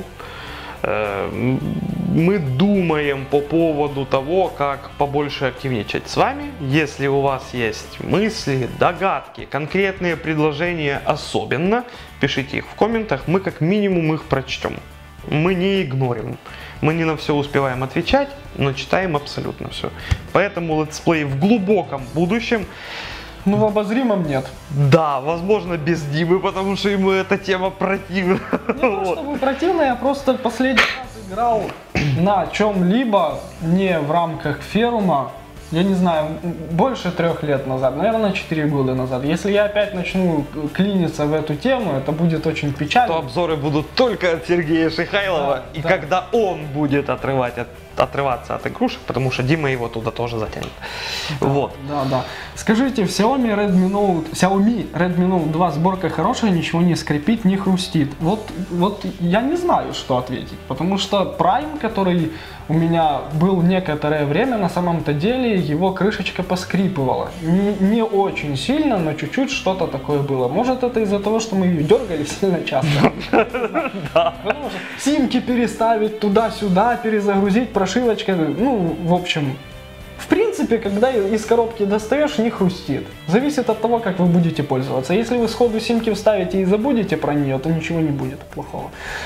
Мы думаем по поводу того, как побольше активничать с вами. Если у вас есть мысли, догадки, конкретные предложения особенно, пишите их в комментах, мы как минимум их прочтем. Мы не игнорим. Мы не на все успеваем отвечать, но читаем абсолютно все. Поэтому летсплей в глубоком будущем. Ну, в обозримом нет. Да, возможно, без Димы, потому что ему эта тема противна. Не то чтобы противно, я просто последний раз играл на чем-либо не в рамках ферума. Я не знаю, больше трех лет назад, наверное, четыре года назад. Если я опять начну клиниться в эту тему, это будет очень печально. То обзоры будут только от Сергея Шихайлова, Да, и да. когда он будет отрывать от, отрываться от игрушек, потому что Дима его туда тоже затянет. Да, Вот. Да, да. Скажите, в Xiaomi Redmi Note, Xiaomi Redmi Note два сборка хорошая, ничего не скрипит, не хрустит. Вот, вот я не знаю, что ответить, потому что Prime, который у меня был некоторое время, на самом-то деле его крышечка поскрипывала. Не, не очень сильно, но чуть-чуть что-то такое было. Может, это из-за того, что мы ее дергали сильно часто. Потому что симки переставить туда-сюда, перезагрузить, прошивочка, ну, в общем... В принципе, когда из коробки достаешь, не хрустит. Зависит от того, как вы будете пользоваться. Если вы сходу симки вставите и забудете про нее, то ничего не будет плохого. В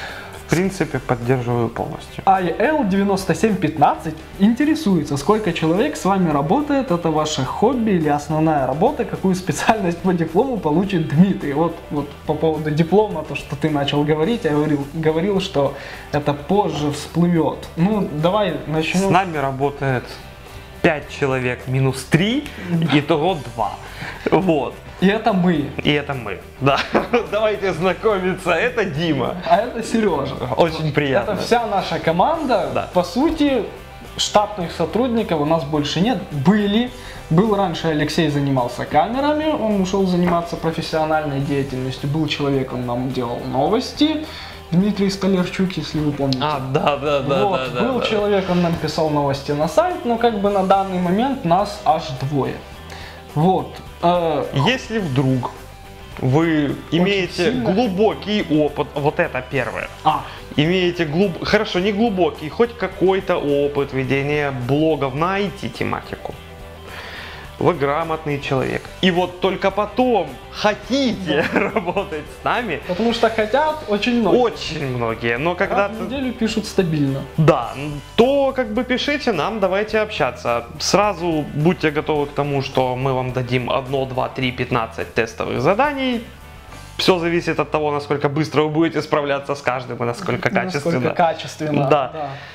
В принципе, поддерживаю полностью. ай эл девяносто семь пятнадцать интересуется, сколько человек с вами работает, это ваше хобби или основная работа, какую специальность по диплому получит Дмитрий. Вот, вот по поводу диплома, то, что ты начал говорить, я говорил, говорил, что это позже всплывет. Ну, давай начнем. С нами работает пять человек минус три, итого два. Вот. И это мы. И это мы. Да. Давайте знакомиться. Это Дима. А это Сережа. Очень приятно. Это вся наша команда. Да. По сути, штатных сотрудников у нас больше нет. Были. Был раньше Алексей, занимался камерами. Он ушел заниматься профессиональной деятельностью. Был человек, он нам делал новости. Дмитрий Столярчук, если вы помните. А, да, да, да, вот, да, был да, человек, он нам писал новости на сайт, но как бы на данный момент нас аж двое. Вот. Э, Если вдруг вы имеете сильно- глубокий опыт, вот это первое. а, Имеете глуб... хорошо, не глубокий, хоть какой-то опыт ведения блогов на ай ти-тематику. Вы грамотный человек. И вот только потом хотите работать с нами. потому что хотят очень много. Очень многие. Но когда... Раз в неделю пишут стабильно. Да, то как бы пишите нам, давайте общаться. Сразу будьте готовы к тому, что мы вам дадим одно, два, три, пятнадцать тестовых заданий. Все зависит от того, насколько быстро вы будете справляться с каждым и насколько качественно. Насколько качественно. Да.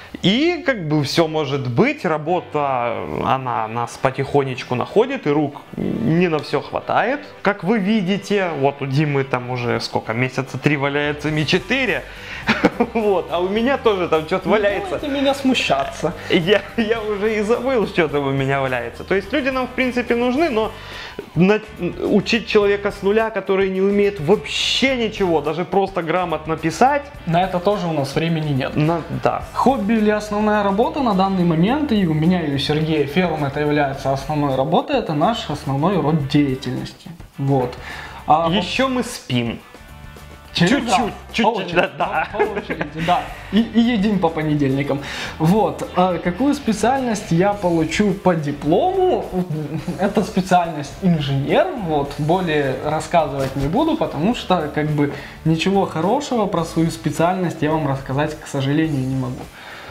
И как бы все может быть, работа, она нас потихонечку находит, и рук не на все хватает, как вы видите. Вот у Димы там уже сколько, месяца три валяется, ми четыре, вот, а у меня тоже там что-то валяется. Не меня смущаться. Я, я уже и забыл, что там у меня валяется. То есть люди нам в принципе нужны, но на- учить человека с нуля, который не умеет вообще ничего, даже просто грамотно писать, На это тоже у нас времени нет. на- да. Хобби или основная работа на данный момент, и у меня, и у Сергея Ферм это является основной работой, это наш основной род деятельности. Вот. А по- Еще мы спим. Череда. Чуть-чуть, По чуть-чуть, очереди, да, да. По, по очереди, да. И, и едим по понедельникам. Вот. А какую специальность я получу по диплому? Это специальность инженер. Вот. Более рассказывать не буду, потому что как бы ничего хорошего про свою специальность я вам рассказать, к сожалению, не могу.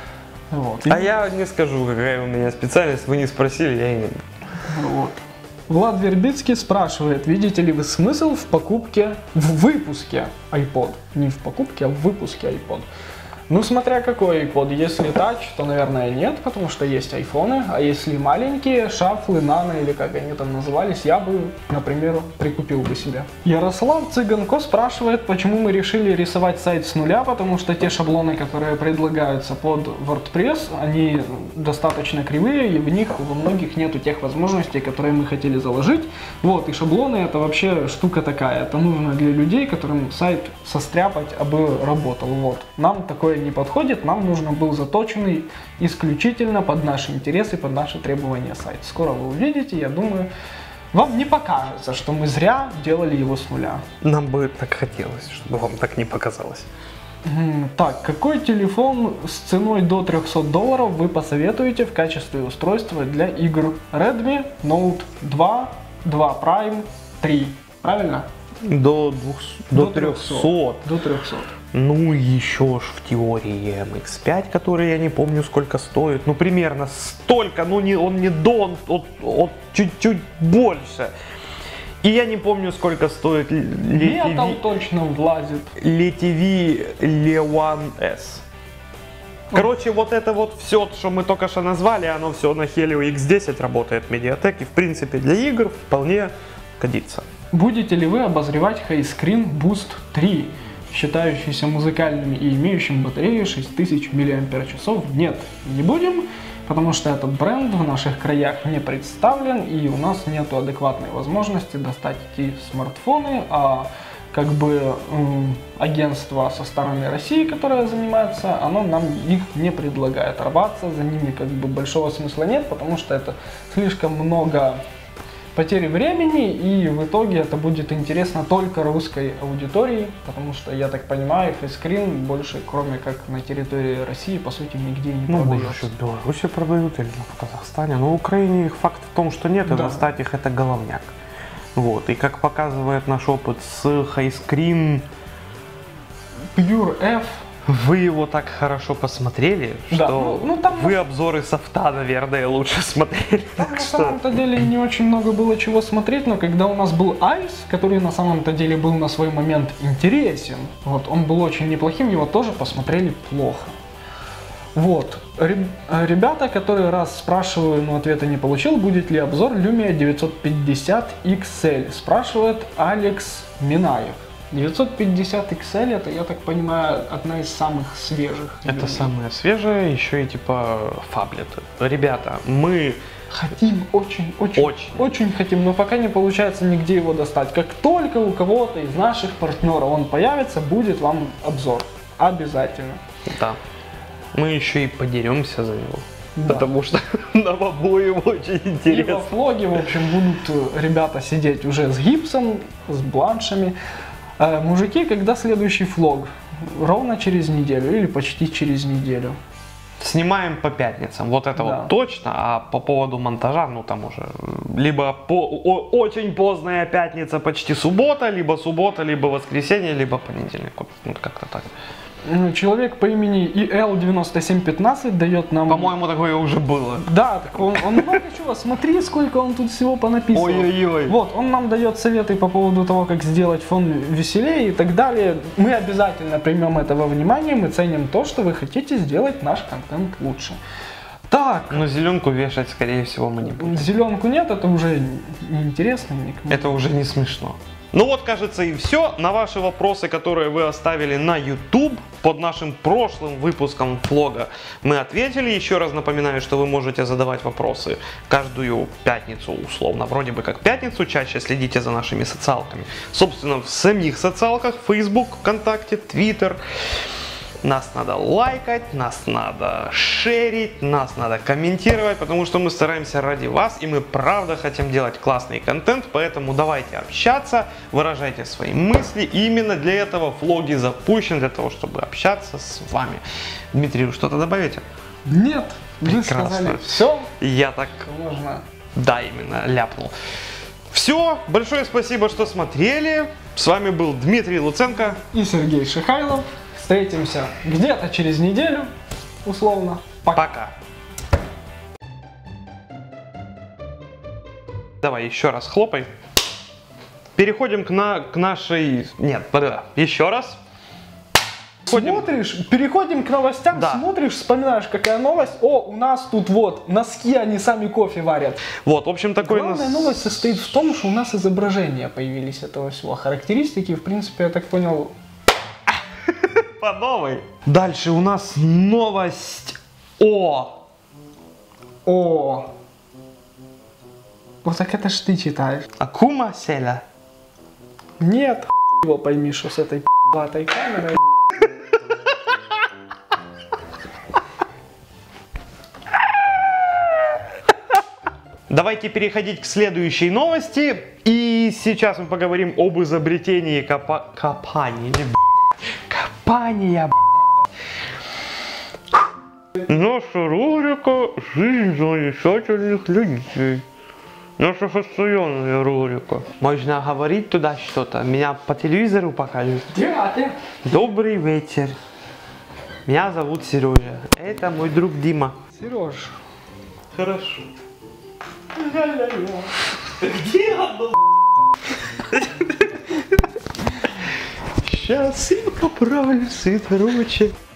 Вот. А я не скажу, какая у меня специальность, вы не спросили, я и не буду. Вот. Влад Вербицкий спрашивает, видите ли вы смысл в покупке, в выпуске iPod? Не в покупке, а в выпуске iPod. Ну, смотря какой iPod. Если тач, то, наверное, нет, потому что есть айфоны. А если маленькие, шафлы, нано или как они там назывались, я бы, например, прикупил бы себе. Ярослав Цыганко спрашивает, почему мы решили рисовать сайт с нуля, потому что те шаблоны, которые предлагаются под WordPress, они достаточно кривые, и в них во многих нету тех возможностей, которые мы хотели заложить. Вот, и шаблоны это вообще штука такая. Это нужно для людей, которым сайт состряпать, а бы работал. Вот. Нам такое не подходит, нам нужно был заточенный исключительно под наши интересы, под наши требования сайт. Скоро вы увидите, я думаю, вам не покажется, что мы зря делали его с нуля. Нам бы так хотелось, чтобы вам так не показалось. М, Так, какой телефон с ценой до трехсот долларов вы посоветуете в качестве устройства для игр? Redmi Note два, два Prime, три. Правильно? До, двухсот, до трехсот. До трехсот. Ну, еще ж в теории эм икс пять, который я не помню сколько стоит. Ну, примерно столько, ну не, он не до, он, он- он чуть-чуть больше. И я не помню, сколько стоит Метал точно влазит. Ле ти ви Ле один эс. Короче, вот это вот все, что мы только что назвали, оно все на Helio икс десять работает в Mediatek, и в принципе для игр вполне годится. Будете ли вы обозревать Highscreen Boost три, считающийся музыкальным и имеющим батарею шесть тысяч миллиампер-часов? Нет, не будем, потому что этот бренд в наших краях не представлен, и у нас нет адекватной возможности достать эти смартфоны, а как бы м, агентство со стороны России, которое занимается, оно нам их не предлагает. Рваться за ними как бы большого смысла нет, потому что это слишком много потери времени, и в итоге это будет интересно только русской аудитории, потому что, я так понимаю, Highscreen больше, кроме как на территории России, по сути, нигде не Ну, продается. больше в Беларуси продают или в Казахстане, но в Украине их факт в том, что нет, и Да. достать их это головняк. Вот, и как показывает наш опыт с Highscreen, Pure F Вы его так хорошо посмотрели, Да, что ну, ну, там вы на- обзоры софта, наверное, лучше смотрели. Там Так на что самом-то деле не очень много было чего смотреть, но когда у нас был Айс, который на самом-то деле был на свой момент интересен, вот, он был очень неплохим, его тоже посмотрели плохо. Вот, Ре- ребята, которые раз спрашиваю, но ответа не получил, будет ли обзор Lumia девятьсот пятьдесят икс эл, спрашивает Алекс Минаев. девятьсот пятьдесят икс эл это, я так понимаю, одна из самых свежих. это Lumia. самое свежее, еще и типа фаблеты. Ребята, мы Хотим, очень, очень, Очень. очень хотим, но пока не получается нигде его достать. Как только у кого-то из наших партнеров он появится, будет вам обзор. Обязательно. да, мы еще и подеремся за него. Да. Потому что нам обоим очень И во интересно. флоге, в общем, будут э, ребята сидеть уже с гипсом, с бланшами. Э, мужики, когда следующий флог? Ровно через неделю или почти через неделю. Снимаем по пятницам, вот это Да. вот точно, а по поводу монтажа, ну там уже либо по, о- очень поздняя пятница, почти суббота, либо суббота, либо воскресенье, либо понедельник, вот, вот как-то так. М, Человек по имени и эл девяносто семь пятнадцать дает нам... По-моему, такое уже было. Да, так он, он много чего, смотри, сколько он тут всего понаписывал. Ой-ой-ой. Вот, он нам дает советы по поводу того, как сделать фон веселее и так далее. Мы обязательно примем это во внимание, мы ценим то, что вы хотите сделать наш контент лучше. Так, Но зеленку вешать, скорее всего, мы не будем. зеленку нет, это уже неинтересно никому. Это уже не смешно. Ну вот, кажется, и все. На ваши вопросы, которые вы оставили на YouTube под нашим прошлым выпуском влога, мы ответили. Еще раз напоминаю, что вы можете задавать вопросы каждую пятницу, условно. Вроде бы как пятницу, чаще следите за нашими социалками. Собственно, в самих социалках: Facebook, ВКонтакте, Twitter. Нас надо лайкать, нас надо шерить, нас надо комментировать, потому что мы стараемся ради вас, и мы правда хотим делать классный контент, поэтому давайте общаться, выражайте свои мысли. И именно для этого влоги запущены, для того, чтобы общаться с вами. Дмитрий, вы что-то добавите? Нет, вы Прекрасно. сказали все, Я так, можно. да, именно, ляпнул. Все, большое спасибо, что смотрели. С вами был Дмитрий Луценко. И Сергей Шихайлов. Встретимся где-то через неделю, условно. Пока. Пока. Давай еще раз хлопай. Переходим к, на, к нашей... Нет, подожди. Еще раз. Ходим. Смотришь, переходим к новостям, Да. смотришь, вспоминаешь, какая новость. О, у нас тут вот носки, они сами кофе варят. Вот, в общем, такой... Главная нас- новость состоит в том, что у нас изображения появились этого всего. Характеристики, в принципе, я так понял, По новой. Дальше у нас новость о... о... Вот так это ж ты читаешь. Акума Селя. Нет, х** его пойми, что с этой п***атой камерой. Давайте переходить к следующей новости. И сейчас мы поговорим об изобретении копа... копания. б***ь. Копания. б***ь. Наша рубрика «Жизнь замечательных людей». Наша постоянная рубрика. Можно говорить туда что-то? Меня по телевизору покажут. Да, ты. Добрый вечер. Меня зовут Сережа. Это мой друг Дима. Сереж. Хорошо. Где оно? Сейчас я поправлю, короче.